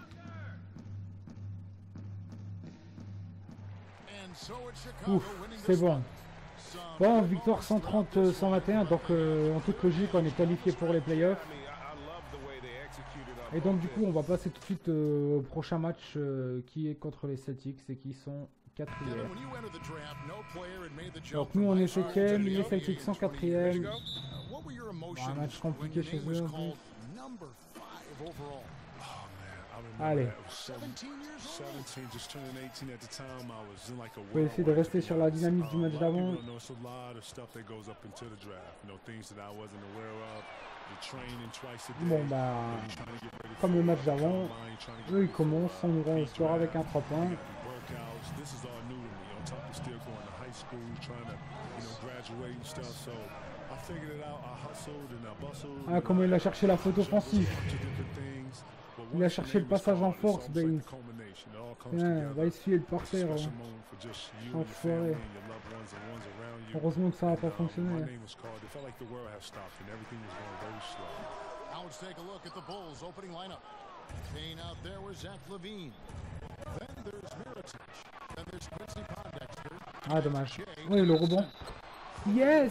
[SPEAKER 2] And so it's Chicago
[SPEAKER 1] Ouf,
[SPEAKER 2] winning
[SPEAKER 1] c'est
[SPEAKER 2] this
[SPEAKER 1] bon.
[SPEAKER 2] one. Some
[SPEAKER 1] Bon, victoire cent trente à cent vingt et un, donc euh, en toute logique on est qualifié pour les playoffs. Et donc du coup on va passer tout de suite euh, au prochain match euh, qui est contre les Celtics et qui sont quatrième.
[SPEAKER 2] when you entered the draft, no player had made the jump
[SPEAKER 1] Donc
[SPEAKER 2] from
[SPEAKER 1] nous on est
[SPEAKER 2] high school to
[SPEAKER 1] septième,
[SPEAKER 2] the
[SPEAKER 1] les
[SPEAKER 2] N B A
[SPEAKER 1] Celtics sont
[SPEAKER 2] in twenty
[SPEAKER 1] quatrième.
[SPEAKER 2] years ago. Uh, What were your emotions
[SPEAKER 1] Un match
[SPEAKER 2] when
[SPEAKER 1] compliqué
[SPEAKER 2] your
[SPEAKER 1] chez
[SPEAKER 2] name was
[SPEAKER 1] eux en
[SPEAKER 2] called
[SPEAKER 1] plus.
[SPEAKER 2] number five overall?
[SPEAKER 3] Oh man, I remember
[SPEAKER 1] Allez.
[SPEAKER 3] that. It was
[SPEAKER 2] seventeen years old.
[SPEAKER 3] seventeen, just turning eighteen at the time. I was in like a
[SPEAKER 1] On va essayer de
[SPEAKER 3] whirlwind,
[SPEAKER 1] rester
[SPEAKER 3] to be
[SPEAKER 1] sur la
[SPEAKER 3] honest.
[SPEAKER 1] dynamique du
[SPEAKER 3] Um,
[SPEAKER 1] match
[SPEAKER 3] a lot of
[SPEAKER 1] d'avant.
[SPEAKER 3] people don't know it's a lot of stuff that goes up into the draft. You know, things that I wasn't aware of. The training twice a day.
[SPEAKER 1] Bon bah,
[SPEAKER 3] You're trying to get ready
[SPEAKER 1] comme
[SPEAKER 3] for
[SPEAKER 1] le match
[SPEAKER 3] the
[SPEAKER 1] d'avant,
[SPEAKER 3] combine, trying to get
[SPEAKER 1] eux
[SPEAKER 3] ready
[SPEAKER 1] ils
[SPEAKER 3] for
[SPEAKER 1] commencent en
[SPEAKER 3] the
[SPEAKER 1] ouvrant le
[SPEAKER 3] big
[SPEAKER 1] score avec un
[SPEAKER 3] draft.
[SPEAKER 1] trois points.
[SPEAKER 3] You got the workouts. This is all new to me. On top of still going to high school, trying to, you know, graduate and stuff. So I figured it out. I hustled and I bustled.
[SPEAKER 1] Ah, comment il a cherché la faute offensive. Il a
[SPEAKER 3] Il
[SPEAKER 1] cherché le passage en force, Baines. Tiens, va essuyer le parterre. Hein. Enfoiré. Heureusement que ça n'a pas fonctionné. Hein.
[SPEAKER 2] Now let's take a look at the Bulls opening lineup. Staying out there was Zach LaVine. Then there's Mirotic. Then there's Quincy Pondexter.
[SPEAKER 1] Ah, dommage. Oui, le rebond. Yes!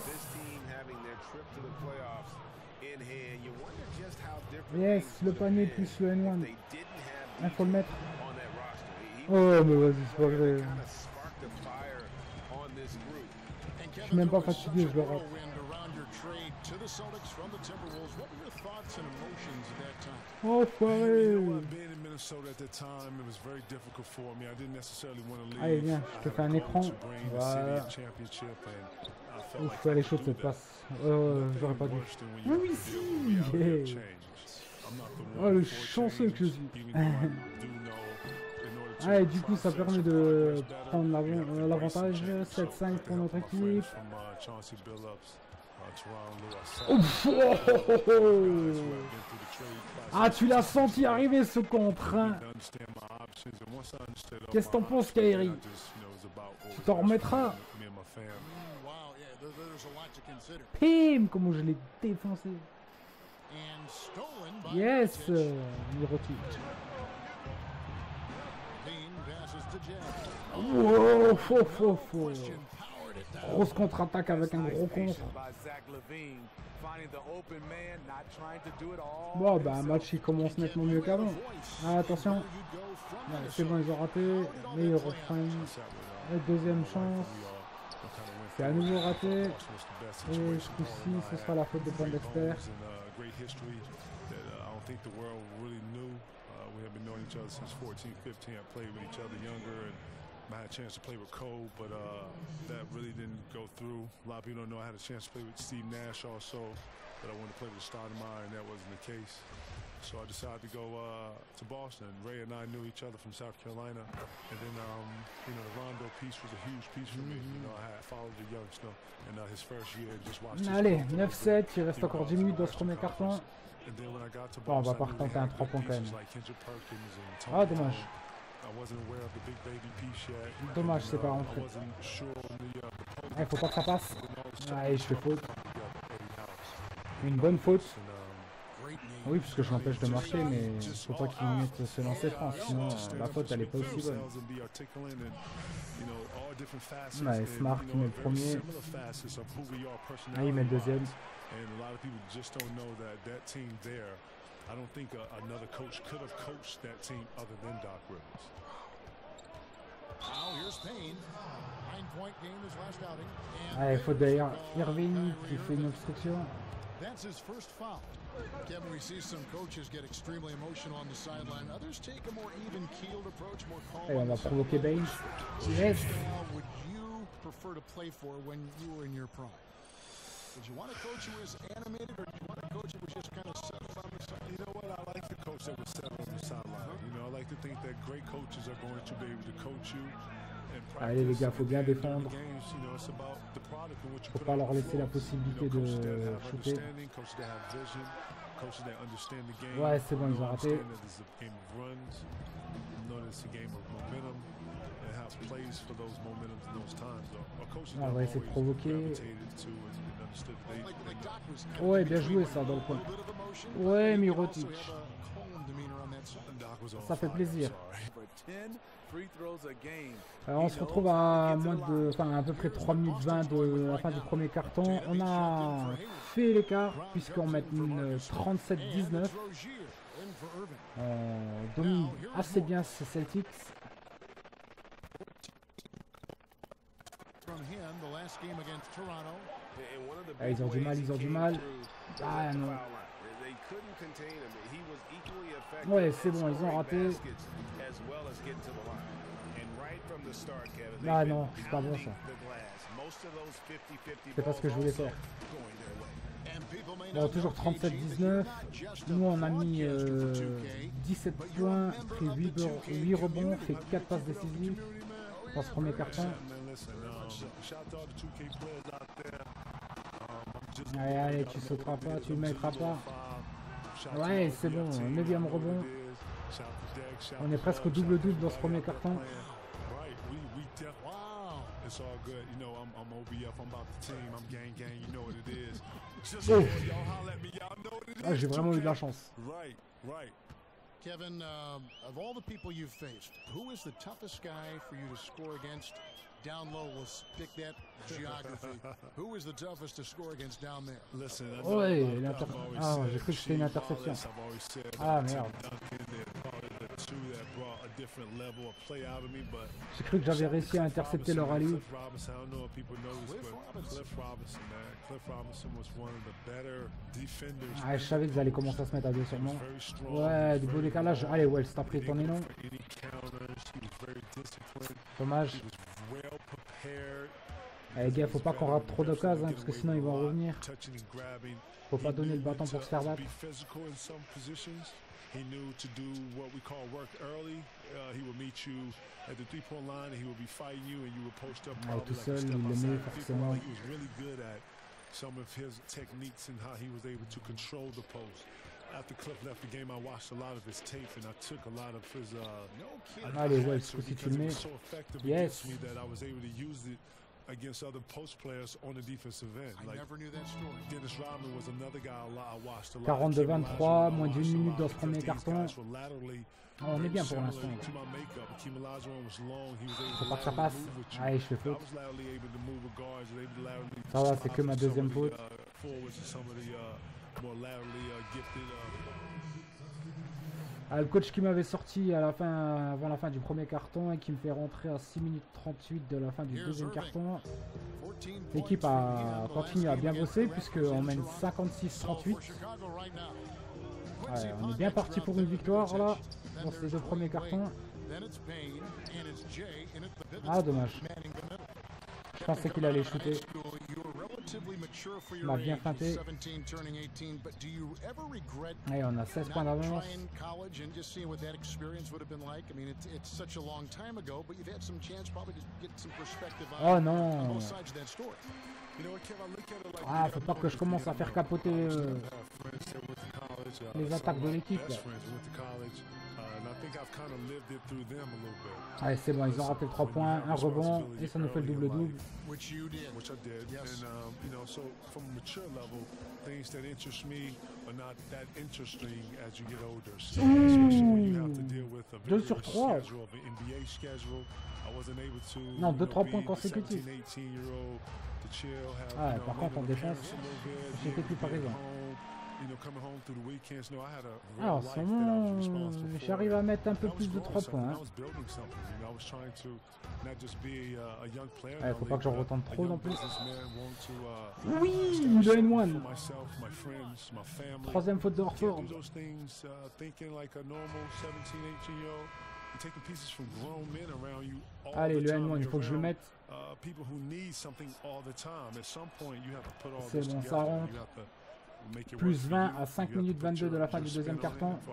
[SPEAKER 1] Yes, le panier plus le N un. Il faut le mettre. Oh, mais vas-y, c'est pas vrai. Je suis même pas fatigué, je le rate. Oh, foiré! Allez, viens, je te fais un écran. Voilà. Ouf, elle est chaude cette passe. Oh, j'aurais pas dû. Oui, si! Yeah. Oh, le chanceux que je suis. Ah, et du coup, ça permet de prendre l'avantage. sept cinq pour notre équipe. Ouf, oh, oh, oh, oh. Ah, tu l'as senti arriver ce contre, hein. Qu'est-ce que t'en penses, Kyrie? Tu t'en remettras? Pim, comment je l'ai défoncé. Yes, Mirotic. Wow, faux, faux, faux. Grosse contre-attaque avec un gros contre. Bon, bah, un match il commence nettement mieux qu'avant. Ah, attention. Ouais, c'est bon, ils ont raté. Mais ils reprennent. Et deuxième chance. C'est à nouveau raté. Et ce coup-ci, ce sera la faute de Pondexter.
[SPEAKER 3] I had a chance to play with Cole, but uh, that really didn't go through. A lot of people don't know I had a chance to play with Steve Nash also, but I wanted to play with Stoudemire, and that wasn't the case. So I decided to go uh, to Boston. Ray and I knew each other from South Carolina, and then um, you know the Rondo piece was a huge piece for me. You know, I had followed the youngster in uh, his first year and just watched.
[SPEAKER 1] Allez, neuf sept, il reste encore dix minutes dans ce premier carton. Bon, on va pas retenter un trois points quand même. Ah, dommage. Dommage, c'est pas rentré. Il faut pas que ça passe. Allez, je fais faute. Une bonne faute. Oui, puisque je l'empêche de marcher, mais faut pas qu'il mette se lancer, je pense. Sinon, la faute, elle est pas aussi bonne. Ouais, Smart, il met le premier. Ah, il met le deuxième.
[SPEAKER 3] I don't think a, another coach could have coached that team other than Doc Rivers.
[SPEAKER 2] Now here's Payne. Nine-point game his last outing.
[SPEAKER 1] Allez, faute d'ailleurs. Irving qui fait une obstruction.
[SPEAKER 2] That's his first foul. Kevin, we see some coaches get extremely emotional on the sideline. Others take a more even-keeled approach, more calm.
[SPEAKER 1] Et on va provoquer Baines. Yes.
[SPEAKER 2] Would you prefer to play for when you were in your prime? Did you want a coach who was animated, or did you want a coach who was just kind of settled on the side?
[SPEAKER 3] You know what? I like the coach that was settled on the sideline. You know, I like to think that great coaches are going to be able to coach you.
[SPEAKER 1] Allez les gars, faut bien défendre. Faut pas leur laisser la possibilité de shooter. Ouais, c'est bon, ils ont raté. On va essayer de provoquer. Ouais, bien joué ça dans le coin. Ouais, Mirotic. Ça fait plaisir. Alors on se retrouve à moins de, enfin à peu près trois minutes vingt de la fin du premier carton. On a fait l'écart puisqu'on met une trente-sept dix-neuf. On domine assez bien ces Celtics.
[SPEAKER 2] Toronto.
[SPEAKER 1] Ah, ils ont du mal, ils ont du mal. Ah non. Ouais, c'est bon, ils ont raté. Ah non, c'est pas bon ça. C'est pas ce que je voulais faire. Bon, toujours trente-sept dix-neuf. Nous, on a mis euh, dix-sept points, pris huit rebonds, fait quatre passes décisives dans ce premier carton. Allez, allez, tu sauteras pas, tu ne mettras pas. Ouais, c'est bon, neuvième rebond. On est presque au double-double dans ce premier carton.
[SPEAKER 3] It's all good, you know. I'm, I'm O B F. I'm about the team. I'm gang gang. You know what it is. Just
[SPEAKER 1] Oh.
[SPEAKER 3] y'all holler at me. Y'all know what it is.
[SPEAKER 1] Ah, j'ai vraiment eu de la chance.
[SPEAKER 3] Right, right.
[SPEAKER 2] Kevin, um, of all the people you've faced, who is the toughest guy for you to score against? Down low, we'll pick that geography. Who is the toughest to score against down there?
[SPEAKER 3] Listen, I know
[SPEAKER 1] Ouais,
[SPEAKER 3] I've
[SPEAKER 1] l'inter...
[SPEAKER 3] always
[SPEAKER 1] Ah,
[SPEAKER 3] said
[SPEAKER 1] j'ai cru que c'était une interception.
[SPEAKER 3] Wallace, I've always said
[SPEAKER 1] Ah,
[SPEAKER 3] Tim
[SPEAKER 1] merde.
[SPEAKER 3] Duncan, they're probably the two that brought a different level of play out of me, but
[SPEAKER 1] J'ai cru que j'avais réussi à intercepter leur alley-oop.
[SPEAKER 3] Cliff Robinson, I don't know if people know this,
[SPEAKER 2] Cliff
[SPEAKER 3] but
[SPEAKER 2] Robinson.
[SPEAKER 3] Cliff Robinson, man. Cliff Robinson was one of the better defenders.
[SPEAKER 1] Ah, je savais qu'ils allaient commencer à se mettre à deux sur moi.
[SPEAKER 3] Very strong.
[SPEAKER 1] Ouais, du beau décalage. Allez, Wells, t'as pris ton élan.
[SPEAKER 3] Any counters, he was very disciplined.
[SPEAKER 1] Dommage.
[SPEAKER 3] He was well prepared.
[SPEAKER 1] Allez, gars, faut pas qu'on rate trop d'occasions, hein, parce que sinon ils vont revenir.
[SPEAKER 3] Touching and grabbing.
[SPEAKER 1] Faut pas donner le bâton pour se faire battre.
[SPEAKER 3] Be physical in some positions. He knew to do what we call work early. Uh, he would meet you at the three-point line, and he would be fighting you, and you would post up.
[SPEAKER 1] Ouais, tout
[SPEAKER 3] Like a
[SPEAKER 1] seul,
[SPEAKER 3] step
[SPEAKER 1] il le
[SPEAKER 3] outside
[SPEAKER 1] met
[SPEAKER 3] the three-point
[SPEAKER 1] forcément.
[SPEAKER 3] line. He was really good at some of his techniques and how he was able to control the post. After Cliff left the game, I watched a lot of his tape, and I took a lot of his. Uh,
[SPEAKER 2] No kid.
[SPEAKER 1] Allez,
[SPEAKER 3] I had
[SPEAKER 1] ouais,
[SPEAKER 3] to
[SPEAKER 1] si tu
[SPEAKER 3] because
[SPEAKER 1] le
[SPEAKER 3] it
[SPEAKER 1] mets.
[SPEAKER 3] was so effective
[SPEAKER 1] Yes.
[SPEAKER 3] against me that I was able to use it against other post players on the defensive end.
[SPEAKER 2] I
[SPEAKER 3] Like
[SPEAKER 2] never knew that story.
[SPEAKER 3] Dennis Rodman was another guy I lo- I watched a lot.
[SPEAKER 1] quarante-deux
[SPEAKER 3] Kim
[SPEAKER 1] vingt-trois,
[SPEAKER 3] Olajuwon, I
[SPEAKER 1] moins d'une
[SPEAKER 3] watched a
[SPEAKER 1] minute
[SPEAKER 3] lot
[SPEAKER 1] dans ce
[SPEAKER 3] because
[SPEAKER 1] premier
[SPEAKER 3] these
[SPEAKER 1] carton.
[SPEAKER 3] guys were laterally
[SPEAKER 1] Ah, on est
[SPEAKER 3] very
[SPEAKER 1] bien pour
[SPEAKER 3] similar
[SPEAKER 1] l'instant.
[SPEAKER 3] to my makeup. Kim Olajuwon was long, he was able
[SPEAKER 1] Faut
[SPEAKER 3] to
[SPEAKER 1] pas que ça
[SPEAKER 3] laterally
[SPEAKER 1] passe.
[SPEAKER 3] move with you.
[SPEAKER 1] Allez, je fais
[SPEAKER 3] I
[SPEAKER 1] faute.
[SPEAKER 3] was laterally able to move with guards, able to laterally
[SPEAKER 1] Ça va, c'est que ma
[SPEAKER 3] stop
[SPEAKER 1] deuxième
[SPEAKER 3] some of the,
[SPEAKER 1] faute.
[SPEAKER 3] uh, forwards and some of the, uh, more laterally, uh, gifted, uh,
[SPEAKER 1] Ah, le coach qui m'avait sorti à la fin, avant la fin du premier carton et qui me fait rentrer à six minutes trente-huit de la fin du deuxième carton. L'équipe a continué à bien bosser puisqu'on mène cinquante-six trente-huit. Ouais, on est bien parti pour une victoire là, dans ces deux premiers cartons. Ah, dommage. Je pensais qu'il allait shooter. Il m'a bien feinté. Allez, on a seize points d'avance. Oh non. Ah, faut pas que je commence à faire capoter euh, les attaques de l'équipe. Allez, c'est bon, ils ont raté le trois points, un rebond, et ça nous fait le double-double.
[SPEAKER 2] Which you did.
[SPEAKER 3] Which I did.
[SPEAKER 2] Yes.
[SPEAKER 3] And, um, you know, so from a mature level, things that interest me are not that interesting as you get older. So, especially when you have to deal with a
[SPEAKER 1] Deux
[SPEAKER 3] very
[SPEAKER 1] sur trois.
[SPEAKER 3] schedule of an N B A schedule. I wasn't able to,
[SPEAKER 1] Non,
[SPEAKER 3] you
[SPEAKER 1] deux,
[SPEAKER 3] know,
[SPEAKER 1] trois
[SPEAKER 3] be
[SPEAKER 1] points
[SPEAKER 3] the
[SPEAKER 1] consécutifs.
[SPEAKER 3] seventeen, eighteen year old to chill, have,
[SPEAKER 1] Ah,
[SPEAKER 3] you know,
[SPEAKER 1] par contre, en
[SPEAKER 3] maybe
[SPEAKER 1] défense,
[SPEAKER 3] relax a little bit,
[SPEAKER 1] j'étais
[SPEAKER 3] be
[SPEAKER 1] plus
[SPEAKER 3] able to
[SPEAKER 1] présent.
[SPEAKER 3] be at home, you know, coming home through the weekends. No, I had a real
[SPEAKER 1] Alors, en
[SPEAKER 3] life
[SPEAKER 1] ce
[SPEAKER 3] that I was
[SPEAKER 1] moment,
[SPEAKER 3] responsible for.
[SPEAKER 1] j'arrive à mettre un peu
[SPEAKER 3] I was
[SPEAKER 1] plus de
[SPEAKER 3] growing
[SPEAKER 1] trois
[SPEAKER 3] something.
[SPEAKER 1] points.
[SPEAKER 3] I
[SPEAKER 1] hein.
[SPEAKER 3] was building something. You know, I was trying to not just be a, a young player.
[SPEAKER 1] Ouais, faut pas que j'en retente trop non plus.
[SPEAKER 3] Oui,
[SPEAKER 1] Oui, le N un.
[SPEAKER 3] Troisième
[SPEAKER 1] Troisième faute de Horford. Allez, le N un, il faut que je le mette. C'est bon, ça rentre. Plus vingt à cinq minutes vingt-deux de la fin du deuxième carton.
[SPEAKER 2] Wow,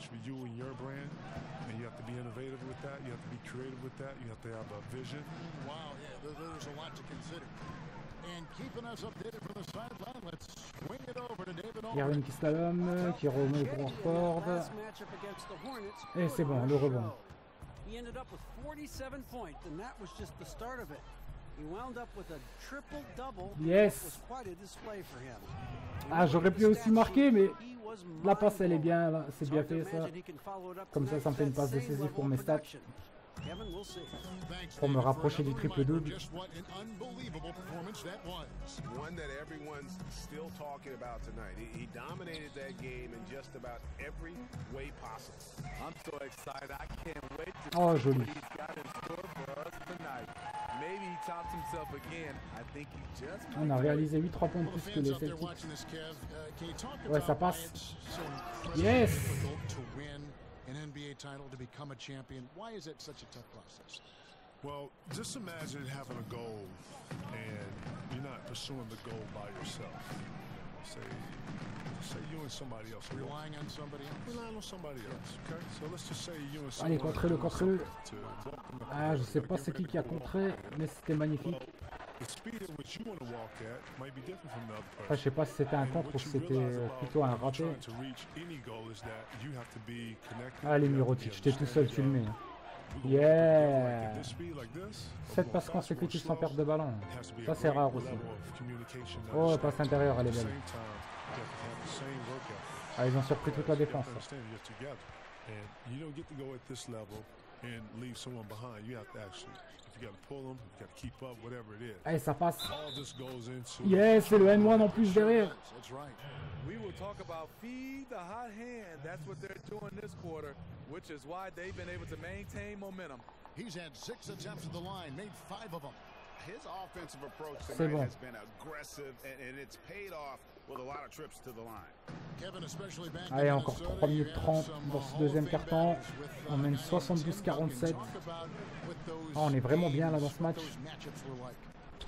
[SPEAKER 2] yeah, there- there's a lot to consider. And keeping us updated from the sideline, let's swing it over to David Aldridge.
[SPEAKER 1] Irving qui slalom, qui remet pour Horford.
[SPEAKER 4] Last matchup against the Hornets
[SPEAKER 1] Et c'est bon, le rebond.
[SPEAKER 4] He ended up with forty-seven points, and that was just the start of it. He wound up with a triple double.
[SPEAKER 1] Yes.
[SPEAKER 4] It was quite a display for him.
[SPEAKER 1] Ah, j'aurais pu aussi marquer, mais la passe elle est bien, là, c'est bien fait ça. Comme ça, ça me fait une passe décisive pour mes stats. Pour me rapprocher du triple-double.
[SPEAKER 2] Just what an unbelievable performance that was.
[SPEAKER 5] One that everyone's still talking about tonight. He, he dominated that game in just about every way possible.
[SPEAKER 6] I'm so excited. I can't wait to
[SPEAKER 1] Oh,
[SPEAKER 6] see
[SPEAKER 1] joli.
[SPEAKER 6] what he's got in store for us tonight.
[SPEAKER 1] On a réalisé huit trois points de plus que les Celtics. Ouais, ça passe. Yes!
[SPEAKER 3] Well, just imagine having a goal and you're not pursuing the goal by yourself. Say, say you and somebody else.
[SPEAKER 2] Relying on somebody else.
[SPEAKER 3] Relying on somebody else, okay? So let's just say you and
[SPEAKER 1] Allez,
[SPEAKER 3] somebody
[SPEAKER 1] contrez-le, contrez-le.
[SPEAKER 3] to-
[SPEAKER 1] Ah, je sais pas c'est qui qui a contré, mais c'était magnifique.
[SPEAKER 3] The speed at which you want to walk at might be different from the other
[SPEAKER 1] Après, je sais pas si c'était un contre ou si c'était plutôt un raté.
[SPEAKER 3] Trying to reach any goal is that you have to be connected.
[SPEAKER 1] Allez,
[SPEAKER 3] You have to be
[SPEAKER 1] Mirotic, t'es tout seul, tu le mets.
[SPEAKER 3] understanding.
[SPEAKER 1] Yeah!
[SPEAKER 3] At this speed like this,
[SPEAKER 1] sept passes consécutives sans perte de ballon.
[SPEAKER 3] it has to be a
[SPEAKER 1] Ça, c'est
[SPEAKER 3] great
[SPEAKER 1] rare aussi.
[SPEAKER 3] level of communication and
[SPEAKER 1] Oh,
[SPEAKER 3] understanding.
[SPEAKER 1] passe intérieure, elle est
[SPEAKER 3] At the
[SPEAKER 1] belle.
[SPEAKER 3] same time, you have to have the same work ethic.
[SPEAKER 1] Ah, ils ont surpris toute la défense.
[SPEAKER 3] Understand you're together, and you don't get to go at this level and leave someone behind. You have to actually, if you got to pull them, you got to keep up, whatever it is.
[SPEAKER 1] Allez, ça passe.
[SPEAKER 3] All this goes into.
[SPEAKER 1] Yes, c'est le N un en plus derrière.
[SPEAKER 2] That's right.
[SPEAKER 6] We will talk about feed the hot hand. That's what they're doing this quarter, which is why they've been able to maintain momentum.
[SPEAKER 2] He's had six attempts at the line, made five of them.
[SPEAKER 5] His offensive approach
[SPEAKER 1] C'est
[SPEAKER 5] tonight
[SPEAKER 1] bon.
[SPEAKER 5] has been aggressive, and, and it's paid off with a lot of trips to the line.
[SPEAKER 2] Kevin, especially back
[SPEAKER 1] Allez,
[SPEAKER 2] in
[SPEAKER 1] encore
[SPEAKER 2] Minnesota,
[SPEAKER 1] trois
[SPEAKER 2] you
[SPEAKER 1] minutes
[SPEAKER 2] had
[SPEAKER 1] trente
[SPEAKER 2] some,
[SPEAKER 1] dans
[SPEAKER 2] uh,
[SPEAKER 1] ce
[SPEAKER 2] Hall
[SPEAKER 1] deuxième
[SPEAKER 2] of Fame
[SPEAKER 1] quart-temps.
[SPEAKER 2] battles with, uh,
[SPEAKER 1] On mène
[SPEAKER 2] Nance and
[SPEAKER 1] soixante-douze
[SPEAKER 2] Tim
[SPEAKER 1] quarante-sept.
[SPEAKER 2] Duncan. Talk about what those
[SPEAKER 1] Ah, on est vraiment bien là
[SPEAKER 2] games,
[SPEAKER 1] dans ce match.
[SPEAKER 2] what those matchups were like.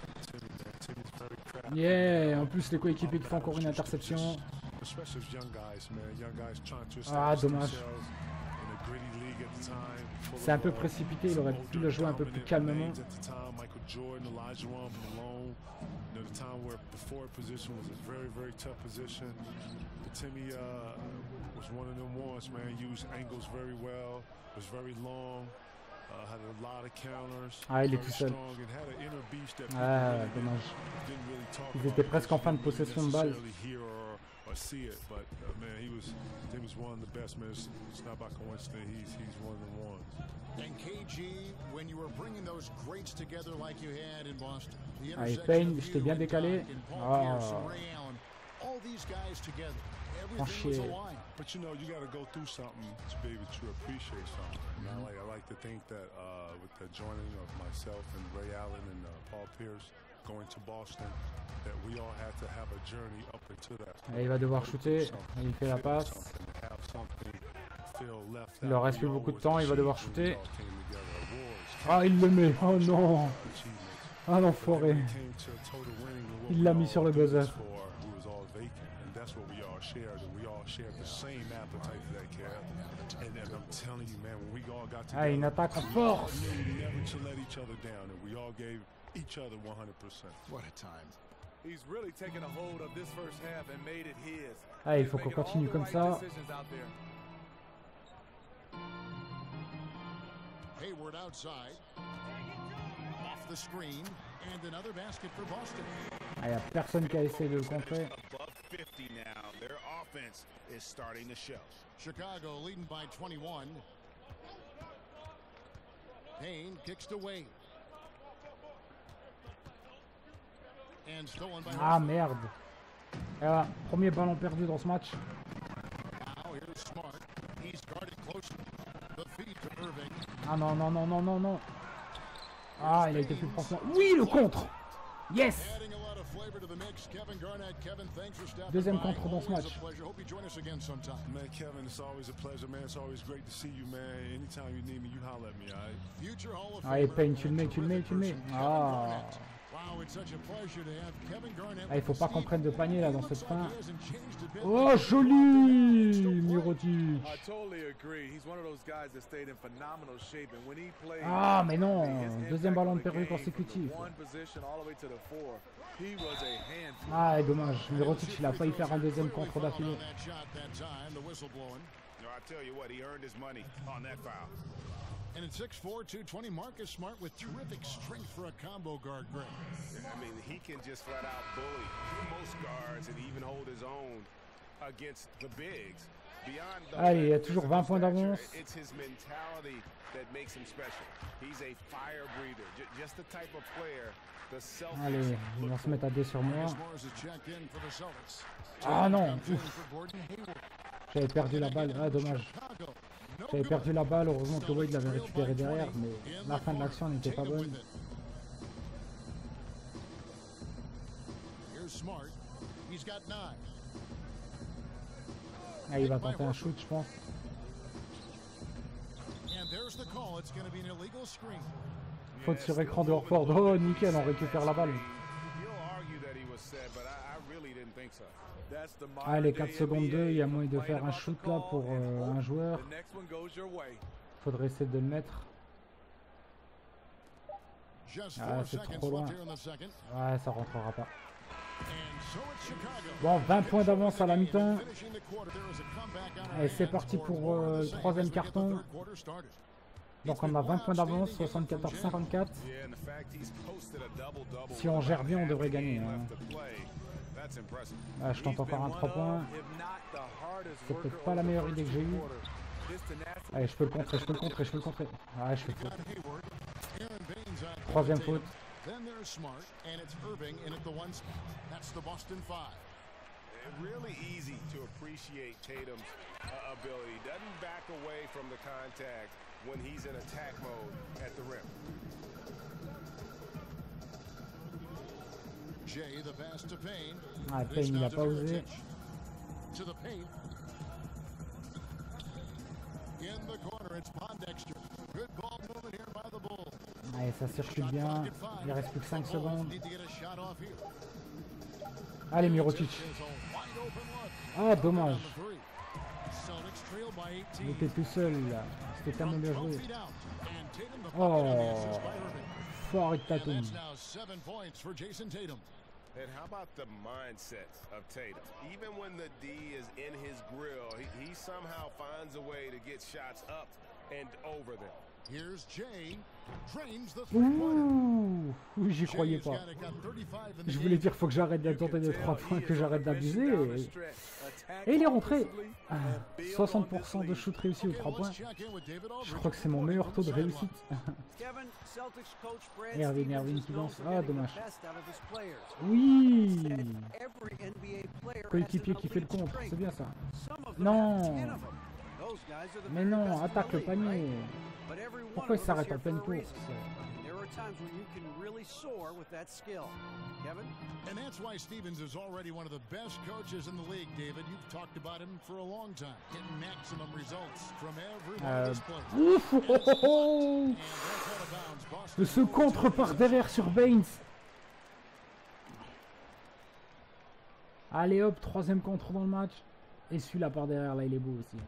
[SPEAKER 3] Timmy's very crafty.
[SPEAKER 1] Yeah, en plus les coéquipiers qui font encore une interception.
[SPEAKER 3] Especially as young guys, man. Young guys trying to
[SPEAKER 1] Ah,
[SPEAKER 3] establish
[SPEAKER 1] dommage.
[SPEAKER 3] themselves in a gritty league at the time. Full
[SPEAKER 1] C'est un
[SPEAKER 3] of,
[SPEAKER 1] peu
[SPEAKER 3] uh,
[SPEAKER 1] précipité, il
[SPEAKER 3] some
[SPEAKER 1] aurait pu
[SPEAKER 3] older
[SPEAKER 1] le jouer un peu plus
[SPEAKER 3] dominant
[SPEAKER 1] calmement.
[SPEAKER 3] names at the time, Michael Jordan, Elijah Wan Malone. You know, the time where the forward position was a very, very tough position. But Timmy uh, was one of them ones, man. Used angles very well. Was very long. Uh, had a lot of counters.
[SPEAKER 1] Ah, il est
[SPEAKER 3] very
[SPEAKER 1] tout seul.
[SPEAKER 3] strong and had an inner beast that people
[SPEAKER 1] Ah,
[SPEAKER 3] really didn't-
[SPEAKER 1] dommage.
[SPEAKER 3] didn't really talk
[SPEAKER 1] Ils
[SPEAKER 3] about
[SPEAKER 1] étaient presque en
[SPEAKER 3] because
[SPEAKER 1] fin de
[SPEAKER 3] you didn't
[SPEAKER 1] possession de balle.
[SPEAKER 3] necessarily hear or, or see it, but uh, man, he was he was one of the best, man. It's, it's not by coincidence. He's he's one of the ones.
[SPEAKER 2] And K G, when you were bringing those greats together like you had in Boston, the
[SPEAKER 1] Allez,
[SPEAKER 2] intersection
[SPEAKER 1] Payne,
[SPEAKER 2] of
[SPEAKER 1] je t'ai
[SPEAKER 2] you
[SPEAKER 1] bien
[SPEAKER 2] and
[SPEAKER 1] décalé.
[SPEAKER 2] Doc and Paul
[SPEAKER 1] Ah.
[SPEAKER 2] Pierce and Ray Allen, all these guys together, everything was
[SPEAKER 1] chier.
[SPEAKER 2] aligned.
[SPEAKER 3] But you know, you got to go through something to be able to appreciate something. And I like I like to think that uh, with the joining of myself and Ray Allen and uh, Paul Pierce going to Boston, that we all had to have a journey up into that.
[SPEAKER 1] Allez, il va devoir shooter.
[SPEAKER 3] Something,
[SPEAKER 1] Il fait la
[SPEAKER 3] finish
[SPEAKER 1] passe.
[SPEAKER 3] something, have something, feel left
[SPEAKER 1] Il leur
[SPEAKER 3] out.
[SPEAKER 1] reste plus
[SPEAKER 3] We
[SPEAKER 1] beaucoup de
[SPEAKER 3] always
[SPEAKER 1] temps, il va devoir
[SPEAKER 3] achieved when we
[SPEAKER 1] shooter.
[SPEAKER 3] all came together. Awards,
[SPEAKER 1] Ah, il le met. Oh non.
[SPEAKER 3] achievements.
[SPEAKER 1] Ah l'enfoiré.
[SPEAKER 3] When it came to total winning, and what
[SPEAKER 1] Il
[SPEAKER 3] we
[SPEAKER 1] l'a mis
[SPEAKER 3] all
[SPEAKER 1] sur le
[SPEAKER 3] did
[SPEAKER 1] buzzer.
[SPEAKER 3] this for, we was all vacant, and that's what we all shared, and we all shared the same appetite for that cat. And, and I'm telling you, man, when we all got
[SPEAKER 1] Ah, une
[SPEAKER 3] together,
[SPEAKER 1] attaque en force.
[SPEAKER 3] we knew never to let each other down, and we all gave each other one hundred percent.
[SPEAKER 2] What a time.
[SPEAKER 6] He's really taken a hold of this first half and made it his.
[SPEAKER 1] Ah, il
[SPEAKER 6] He's
[SPEAKER 1] faut qu'on
[SPEAKER 6] making all
[SPEAKER 1] continue
[SPEAKER 6] the
[SPEAKER 1] comme
[SPEAKER 6] right
[SPEAKER 1] ça.
[SPEAKER 6] decisions out there.
[SPEAKER 2] Hayward outside, off the screen, and another basket for Boston.
[SPEAKER 1] Ah, il n'y a personne qui a essayé de le contrer.
[SPEAKER 5] Above fifty now. Their offense is starting to show.
[SPEAKER 2] Chicago leading by twenty-one. Payne kicks to Wade. And stolen by
[SPEAKER 1] Ah
[SPEAKER 2] Horford.
[SPEAKER 1] merde. Et voilà, premier ballon perdu dans ce match.
[SPEAKER 2] Now here's Smart. He's guarded closely. The feed to Irving.
[SPEAKER 1] Ah non, non, non, non, non, non. Ah, il a été plus profond. Oui, le contre. Yes.
[SPEAKER 2] Adding a lot of flavor to the mix. Kevin Garnett. Kevin, thanks for stopping
[SPEAKER 1] Deuxième
[SPEAKER 2] by.
[SPEAKER 1] contre dans ce
[SPEAKER 2] Always
[SPEAKER 1] match.
[SPEAKER 2] a pleasure. Hope you join us again sometime.
[SPEAKER 3] Man, Kevin, it's always a pleasure, man. It's always great to see you, man. Anytime you need me, you holler at me, all right?
[SPEAKER 2] Future Hall of
[SPEAKER 1] Allez,
[SPEAKER 2] Famer
[SPEAKER 1] Payne, tu le mets,
[SPEAKER 2] and
[SPEAKER 1] tu le mets, tu le mets.
[SPEAKER 2] terrific person, Kevin
[SPEAKER 1] Ah.
[SPEAKER 2] Garnett. Wow, it's such a pleasure to have Kevin Garnett
[SPEAKER 1] Ah, il faut
[SPEAKER 2] with
[SPEAKER 1] pas
[SPEAKER 2] the
[SPEAKER 1] qu'on
[SPEAKER 2] Steve.
[SPEAKER 1] prenne de panier là dans
[SPEAKER 2] He
[SPEAKER 1] cette
[SPEAKER 2] looks
[SPEAKER 1] fin.
[SPEAKER 2] like he hasn't changed a bit.
[SPEAKER 1] Oh, joli, Mirotic.
[SPEAKER 6] I totally agree. He's one of those guys that stayed in phenomenal shape, and when he played,
[SPEAKER 1] Ah, mais non,
[SPEAKER 6] his impact
[SPEAKER 1] deuxième ballon
[SPEAKER 6] on
[SPEAKER 1] de
[SPEAKER 6] the
[SPEAKER 1] perdu
[SPEAKER 6] game from
[SPEAKER 1] consécutif.
[SPEAKER 6] the one position all the way to the four, he was a handful.
[SPEAKER 1] Ah, et dommage, Mirotic, il a failli faire un deuxième contre
[SPEAKER 2] Clearly
[SPEAKER 1] d'affilée.
[SPEAKER 2] fouled on that shot that time, the whistle blowing.
[SPEAKER 5] No, I tell you what, he earned his money on that foul.
[SPEAKER 2] And at six four, two twenty, Marcus Smart with terrific strength for a combo guard, Greg.
[SPEAKER 5] I mean, he can just flat out bully most guards and even hold his own against the bigs. Beyond the
[SPEAKER 1] Allez, il y a toujours vingt points
[SPEAKER 5] stature,
[SPEAKER 1] d'avance.
[SPEAKER 5] It's his mentality that makes him special. He's a fire breather, J just the type of player the Celtics
[SPEAKER 1] Allez, ils vont se mettre à deux sur moi.
[SPEAKER 2] Marcus Morris is checked in for the Celtics.
[SPEAKER 1] Ah non,
[SPEAKER 2] Comes in
[SPEAKER 1] ouf.
[SPEAKER 2] for Gordon Hayward.
[SPEAKER 1] J'avais perdu la balle, ah dommage.
[SPEAKER 2] Chicago, no
[SPEAKER 1] J'avais
[SPEAKER 2] good.
[SPEAKER 1] perdu la balle, heureusement que Wade l'avait récupéré derrière, mais la fin de l'action n'était pas bonne.
[SPEAKER 2] He's got nine.
[SPEAKER 1] Ah, il va tenter un shoot, je pense.
[SPEAKER 2] And there's the call. It's going to be an illegal screen.
[SPEAKER 1] Faute sur écran de Horford. Oh, nickel, on récupère la balle. Allez, quatre secondes deux, il y a moyen de faire un shoot là pour euh, un joueur. Faudrait essayer de le mettre. Ah, c'est trop loin. Ouais, ça rentrera pas. Bon, vingt points d'avance à la mi-temps. Et c'est parti pour euh, le troisième carton. Donc on a vingt points d'avance, soixante-quatorze cinquante-quatre. Si on gère bien, on devrait gagner. Hein. Ah, je tente encore un trois points. C'est peut-être pas la meilleure idée que j'ai eue. Allez, je peux le contrer, je peux le contrer, je peux le contrer. Ah, je fais faute. Troisième faute.
[SPEAKER 2] Then there's Smart, and it's Irving in at the one spot. That's the Boston Five.
[SPEAKER 5] Really easy to appreciate Tatum's uh, ability. Doesn't back away from the contact when he's in attack mode at the rim.
[SPEAKER 2] Jay, the pass to Payne.
[SPEAKER 1] Ah, Payne, il a pas osé.
[SPEAKER 2] To the paint. In the corner, it's Pondexter. Good ball movement here by the Bulls.
[SPEAKER 1] Allez, ça circule bien. Il reste plus que cinq secondes. Allez, Mirotic. Ah, dommage. Il était tout seul. C'était tellement bien joué. Oh, fort Tatum.
[SPEAKER 5] And how about the mindset of Tatum? Even when the D is in his grill, he, he somehow finds a way to get shots up and over them.
[SPEAKER 2] Here's Jay. Drains the
[SPEAKER 1] Ouh, j'y croyais pas. Je voulais dire faut que j'arrête de tenter des trois points, que j'arrête d'abuser. Et... et il est rentré. Ah, soixante pour cent de shoot réussi aux trois points. Je crois que c'est mon meilleur taux de réussite. Erwin, Erwin qui lance. Ah, dommage. Oui. Coéquipier qui fait le contre, c'est bien ça. Non. Mais non, attaque le panier. Pourquoi il s'arrête en pleine course?
[SPEAKER 4] Times when you can really soar with that skill. Kevin?
[SPEAKER 2] And that's why Stevens is already one of the best coaches in the league, David. You've talked about him for a long time. Getting maximum results from every one of his players.
[SPEAKER 1] Ouf, oh, oh, oh. Ce contre par derrière sur Baines. Allez hop, troisième contre dans le match. Et celui-là par derrière, là il est beau aussi.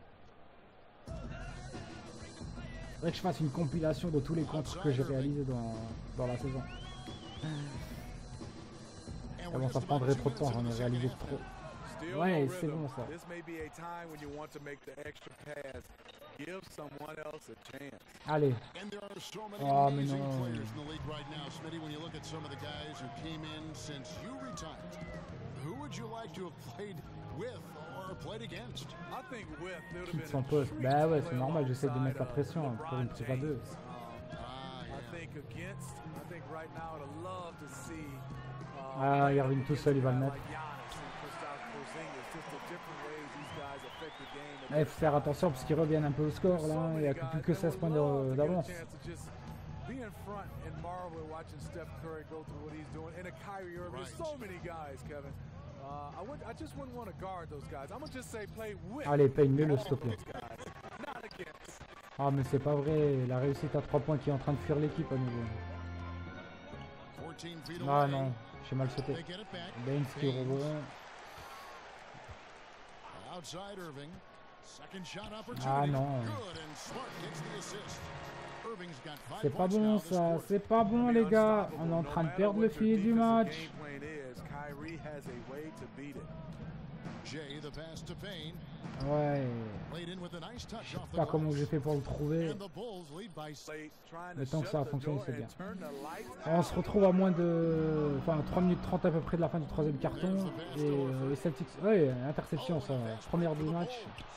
[SPEAKER 1] Faudrait que je fasse une compilation de tous les contres que j'ai réalisés dans, dans la saison. Ah bon, ça prendrait trop de temps, j'en ai réalisé trop. Ouais, c'est bon ça. Allez. Oh mais non. Quitte son poste. Bah ouais, c'est normal, j'essaie de mettre la pression hein, pour une prise à deux. Ah, Irving tout seul, il va le mettre. Il faut faire attention parce qu'ils reviennent un peu au score là, il n'y a plus que seize points d'avance. Allez, Payne-le, s'il te plaît. Ah, mais c'est pas vrai, la réussite à trois points qui est en train de fuir l'équipe à nouveau. Ah non, j'ai mal sauté. Baines qui rebond. Ah non. C'est pas bon ça, c'est pas bon les gars. On est en train de perdre le fil du match. Ouais. Je sais pas comment j'ai fait pour le trouver. Mais tant que ça a fonctionné, c'est bien. Alors, on se retrouve à moins de... Enfin, trois minutes trente à peu près de la fin du troisième carton. Et euh, les Celtics... Ouais, interception ça. Première du match.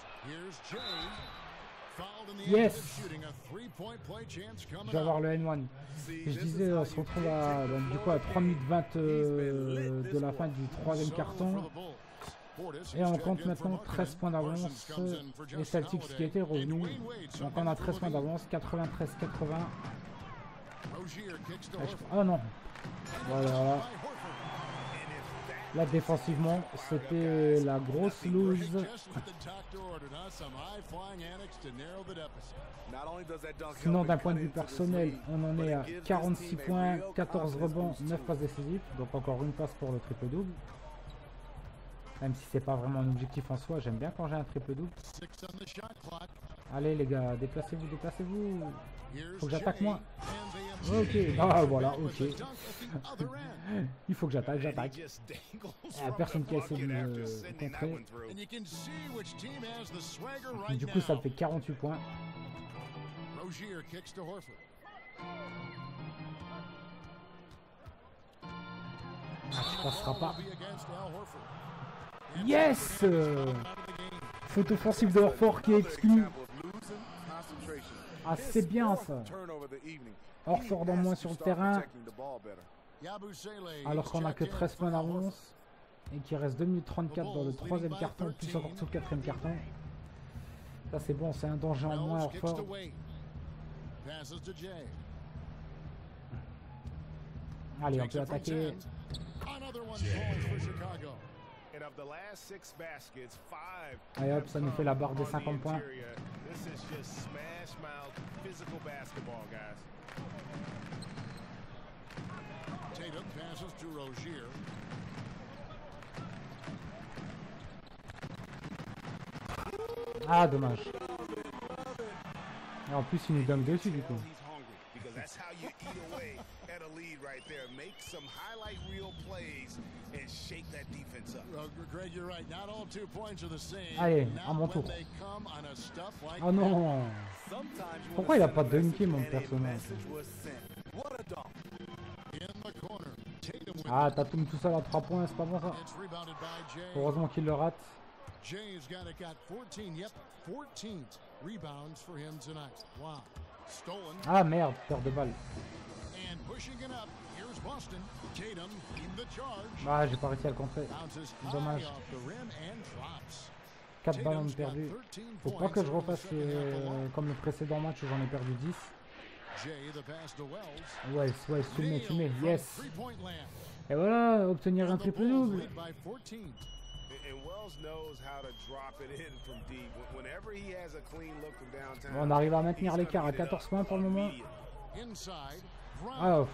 [SPEAKER 1] Yes. Je vais avoir le N un. Et je disais, on se retrouve à, donc, du coup, à trois minutes vingt euh, de la fin du troisième carton. Et on compte maintenant treize points d'avance. Les Celtics qui étaient revenus. Donc on a treize points d'avance, quatre-vingt-treize quatre-vingts. Oh non. Voilà. Là, défensivement, c'était la grosse lose. Sinon, d'un point de vue personnel, on en est à quarante-six points, quatorze rebonds, neuf passes décisives. Donc encore une passe pour le triple-double. Même si c'est pas vraiment un objectif en soi, j'aime bien quand j'ai un triple-double. Allez les gars, déplacez-vous, déplacez-vous. Faut que j'attaque moi. Ok, ah voilà, ok. Il faut que j'attaque, j'attaque. Ah, personne qui a essayé de me contrer. Du coup, ça me fait quarante-huit points. Ah, tu passeras pas. Yes! Faute offensive de Horford qui est exclu. Ah, c'est bien ça. Horford en moins sur le terrain. Alors qu'on a que treize points d'avance. Et qu'il reste deux minutes trente-quatre dans le troisième carton. Plus encore tout le quatrième carton. Ça c'est bon, c'est un danger en moins Horford. Allez, on peut attaquer. Allez hop, ça nous fait la barre des cinquante points. Ah, dommage. Et en plus, il nous donne dessus du coup. Allez, à mon tour. Oh non. Pourquoi il a pas dunké mon personnage? Ah, Tatum tout seul à trois points, c'est pas bon ça. Heureusement qu'il le rate. Ah merde, perte de balle. Ah, j'ai pas réussi à le contrer. Dommage. quatre ballons perdus. Faut pas que je refasse euh, comme le précédent match où j'en ai perdu dix. Ouais, ouais, tu mets, tu mets, yes. Et voilà, obtenir un triple double. Bon, on arrive à maintenir l'écart à quatorze points pour le moment. Oh.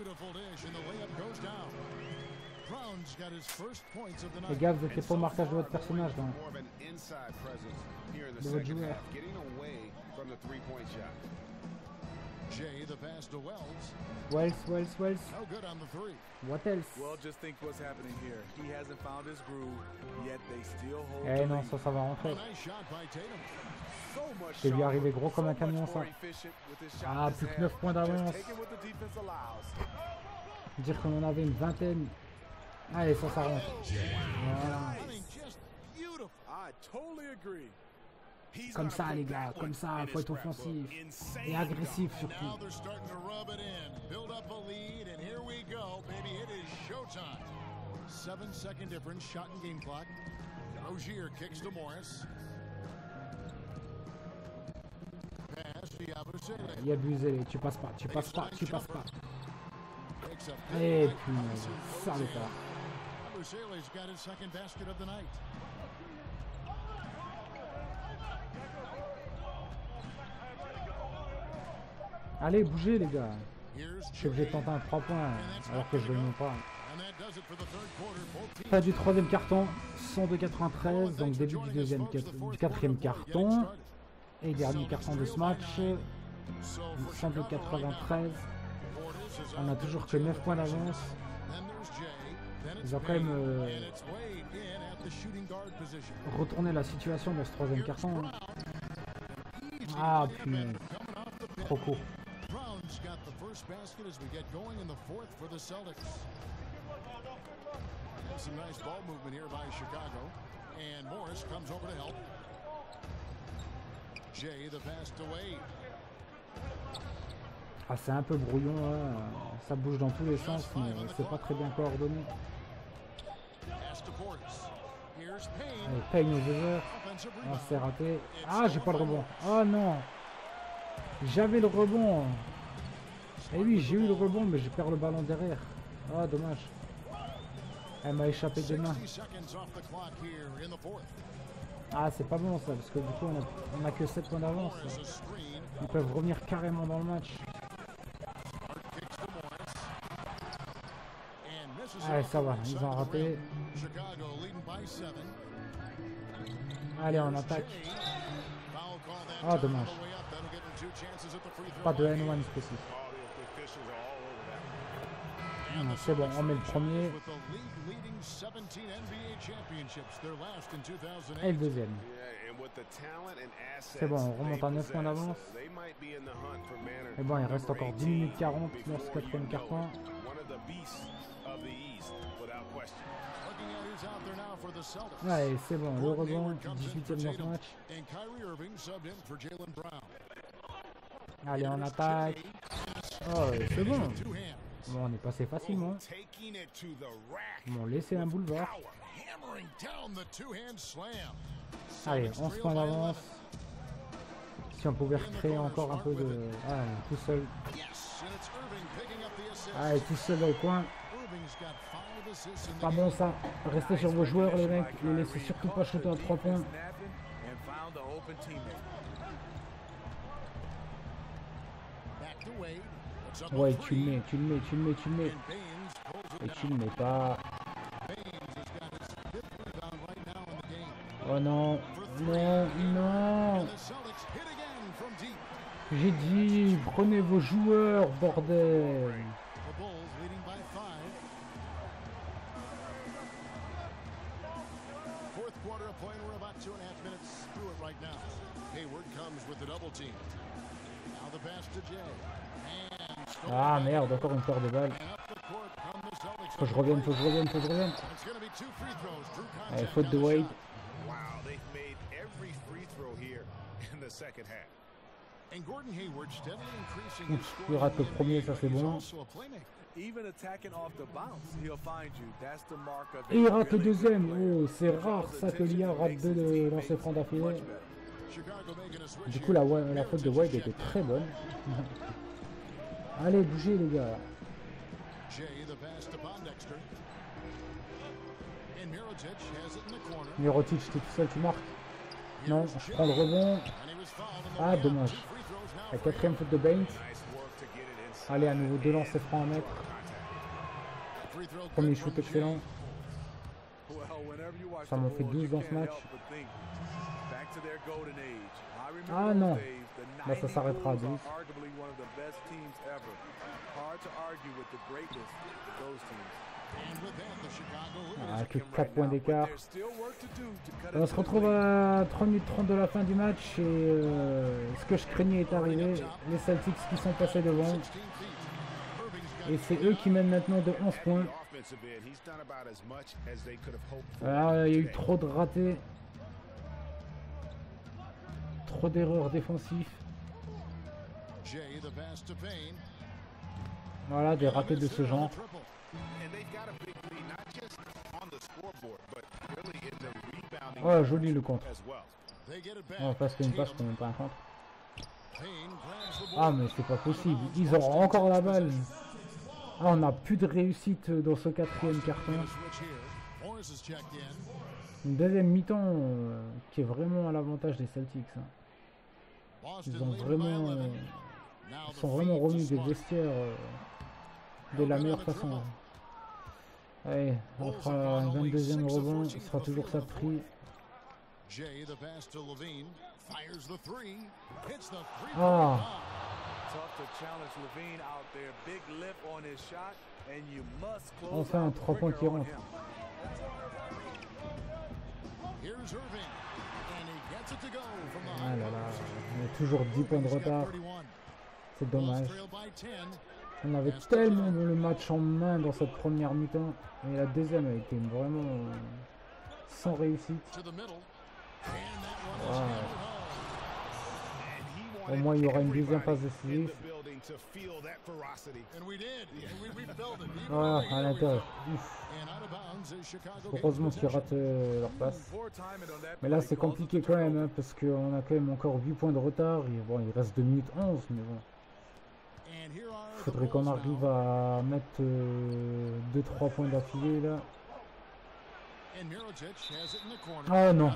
[SPEAKER 1] Les gars, vous étiez pas au marquage de votre personnage donc. De votre joueur. Wells, Wells, Wells. What else? Eh non, ça, ça va rentrer. C'est lui arrivé gros comme un camion ça. Ah, plus que neuf points d'avance. Dire qu'on en avait une vingtaine. Allez, ça, ça rentre. Voilà. Comme ça les gars, comme ça, faut être offensif et agressif surtout. Il a abusé, tu passes pas, tu passes pas, tu passes pas. Et puis, ça le pas. Allez, bougez les gars. Je sais que j'ai tenté un trois points alors que je ne le mets pas. Fin du troisième carton, cent deux quatre-vingt-treize, donc début du deuxième, du quatrième carton. Et dernier carton de ce match, cent deux quatre-vingt-treize. On a toujours que neuf points d'avance. Ils ont quand même euh, retourné la situation dans ce troisième carton. Ah punaise, trop court. Got the first basket as we get going in the fourth for the Celtics. Some nice ball movement here by Chicago. And Morris comes over to help. Jay, the pass to Wade. Ah, c'est un peu brouillon, hein. Ça bouge dans tous les sens, mais c'est pas très bien coordonné. Allez, Payne au buzzer. Ah, c'est raté. Ah, j'ai pas le rebond. Oh non. J'avais le rebond. Et oui, j'ai eu le rebond, mais je perds le ballon derrière. Ah, dommage. Elle m'a échappé des mains. Ah, c'est pas bon ça, parce que du coup, on a, on a que sept points d'avance. Ils peuvent revenir carrément dans le match. Allez, ça va, ils ont raté. Allez, on attaque. Ah, dommage. Pas de N un spécifique. Non, c'est bon, on met le premier. Et le deuxième. C'est bon, on remonte à neuf points d'avance. Et bon, il reste encore dix minutes quarante dans ce quatrième carton. Allez, c'est bon, le rebond, dix-huitième dans ce match. Allez, on attaque. Oh, c'est bon. Bon, on est passé facilement. Bon, laissez un boulevard. Allez, onze points d'avance. Si on pouvait recréer encore un peu de... Ah, tout seul. Allez, tout seul au coin. Pas bon ça. Restez sur vos joueurs les mecs. Ne laissez surtout pas shooter à trois points. Ouais, tu le mets, tu le mets, tu le mets, tu le mets. Et tu le mets pas. Oh non, non, non. J'ai dit, prenez vos joueurs, bordel. Ah merde, encore une paire de balles. Faut que je revienne, faut que je revienne, faut que je revienne. Allez, faute de Wade. Oups, il rate le premier, ça c'est bon. Et il rate le deuxième. Oh, c'est rare ça que l'I A rate deux de lancers francs d'affilée. Du coup, la, la faute de Wade était très bonne. Allez, bougez les gars. Mirotic, t'es tout seul, tu marques. Non, je prends le rebond. Ah, dommage. La quatrième faute de Baines. Allez, à nouveau deux lancers francs à mettre. Premier shoot excellent. Ça m'en fait douze dans ce match. Ah non. Là, ça s'arrêtera à douze. Ah, que quatre points d'écart. On se retrouve à trois minutes trente de la fin du match et euh, ce que je craignais est arrivé. Les Celtics qui sont passés devant. Et c'est eux qui mènent maintenant de onze points. Alors, il y a eu trop de ratés. Trop d'erreurs défensives. Voilà, des ratés de ce genre. Oh, joli le contre. Oh, parce qu'une passe, c'est même pas un contre. Ah, mais c'est pas possible. Ils auront encore la balle. Ah, on n'a plus de réussite dans ce quatrième carton. Une deuxième mi-temps euh, qui est vraiment à l'avantage des Celtics. Hein. Ils ont vraiment, euh, ils sont vraiment remis des vestiaires euh, de la meilleure façon. Allez, on fera un vingt-deuxième rebond. Ce sera toujours ça de prix. Ah. Enfin un trois points qui rentre. Ah là là, on a toujours dix points de retard. C'est dommage. On avait tellement le match en main dans cette première mi-temps. Et la deuxième a été vraiment euh, sans réussite. Wow. Au moins il y aura une deuxième phase décisive. Voilà, à l'intérieur. Heureusement qu'ils ratent euh, leur passe. Mais là c'est compliqué quand même, hein, parce qu'on a quand même encore huit points de retard. Et bon, il reste deux minutes onze, mais bon. Il faudrait qu'on arrive à mettre euh, deux trois points d'affilée là. Oh non.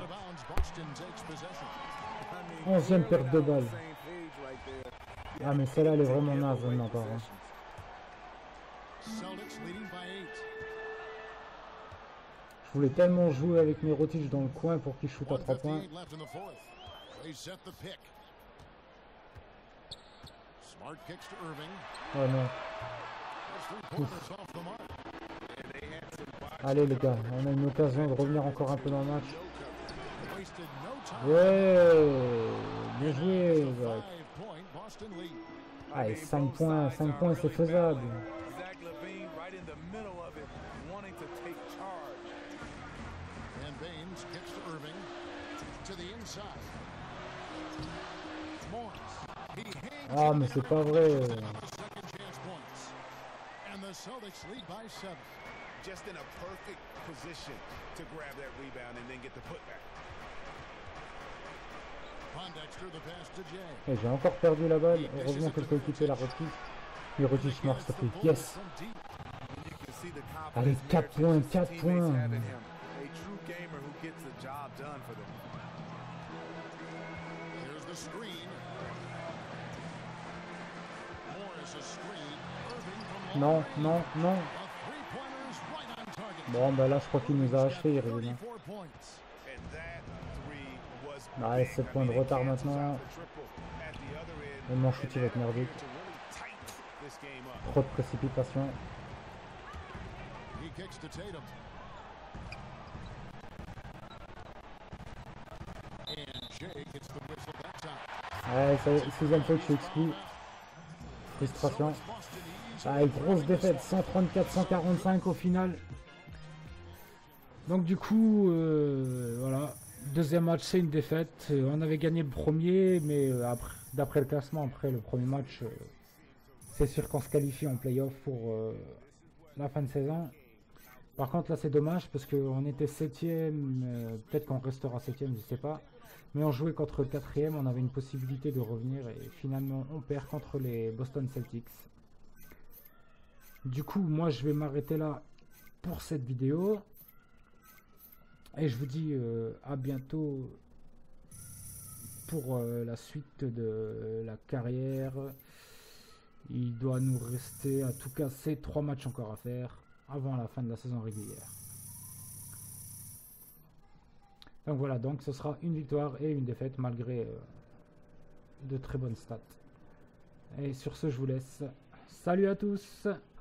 [SPEAKER 1] Onzième perte de balle. Ah mais celle-là elle est vraiment naze maintenant par contre. Je voulais tellement jouer avec mes rotiches dans le coin pour qu'ils shootent à trois points. Oh non. Ouf. Allez les gars, on a une occasion de revenir encore un peu dans le match. Ouais, bien joué. Ouais. Allez, cinq points, cinq points c'est faisable. Ah mais c'est pas vrai.
[SPEAKER 5] Just in a perfect position to grab that rebound and then get the putback.
[SPEAKER 1] Et j'ai encore perdu la balle. Heureusement que le coéquipier l'a repris. Il retouche mort, ça fait yes. Allez, quatre points, quatre points. Non, non, non. Bon, bah là, je crois qu'il nous a acheté, il revient. Allez, sept points de retard maintenant. Et mon shoot, il va être merdique. Trop de précipitation. Ouais, c'est sixième fois que je suis exclu. Frustration. Allez, grosse défaite, cent trente-quatre à cent quarante-cinq au final. Donc du coup, euh, voilà, deuxième match c'est une défaite. On avait gagné le premier, mais euh, après, d'après le classement, après le premier match, euh, c'est sûr qu'on se qualifie en playoff pour euh, la fin de saison. Par contre là c'est dommage parce qu'on était septième, euh, peut-être qu'on restera septième, je sais pas. Mais on jouait contre le quatrième, on avait une possibilité de revenir et finalement on perd contre les Boston Celtics. Du coup, moi je vais m'arrêter là pour cette vidéo. Et je vous dis euh, à bientôt pour euh, la suite de la carrière. Il doit nous rester à tout casser trois matchs encore à faire avant la fin de la saison régulière. Donc voilà, donc ce sera une victoire et une défaite malgré euh, de très bonnes stats. Et sur ce, je vous laisse. Salut à tous!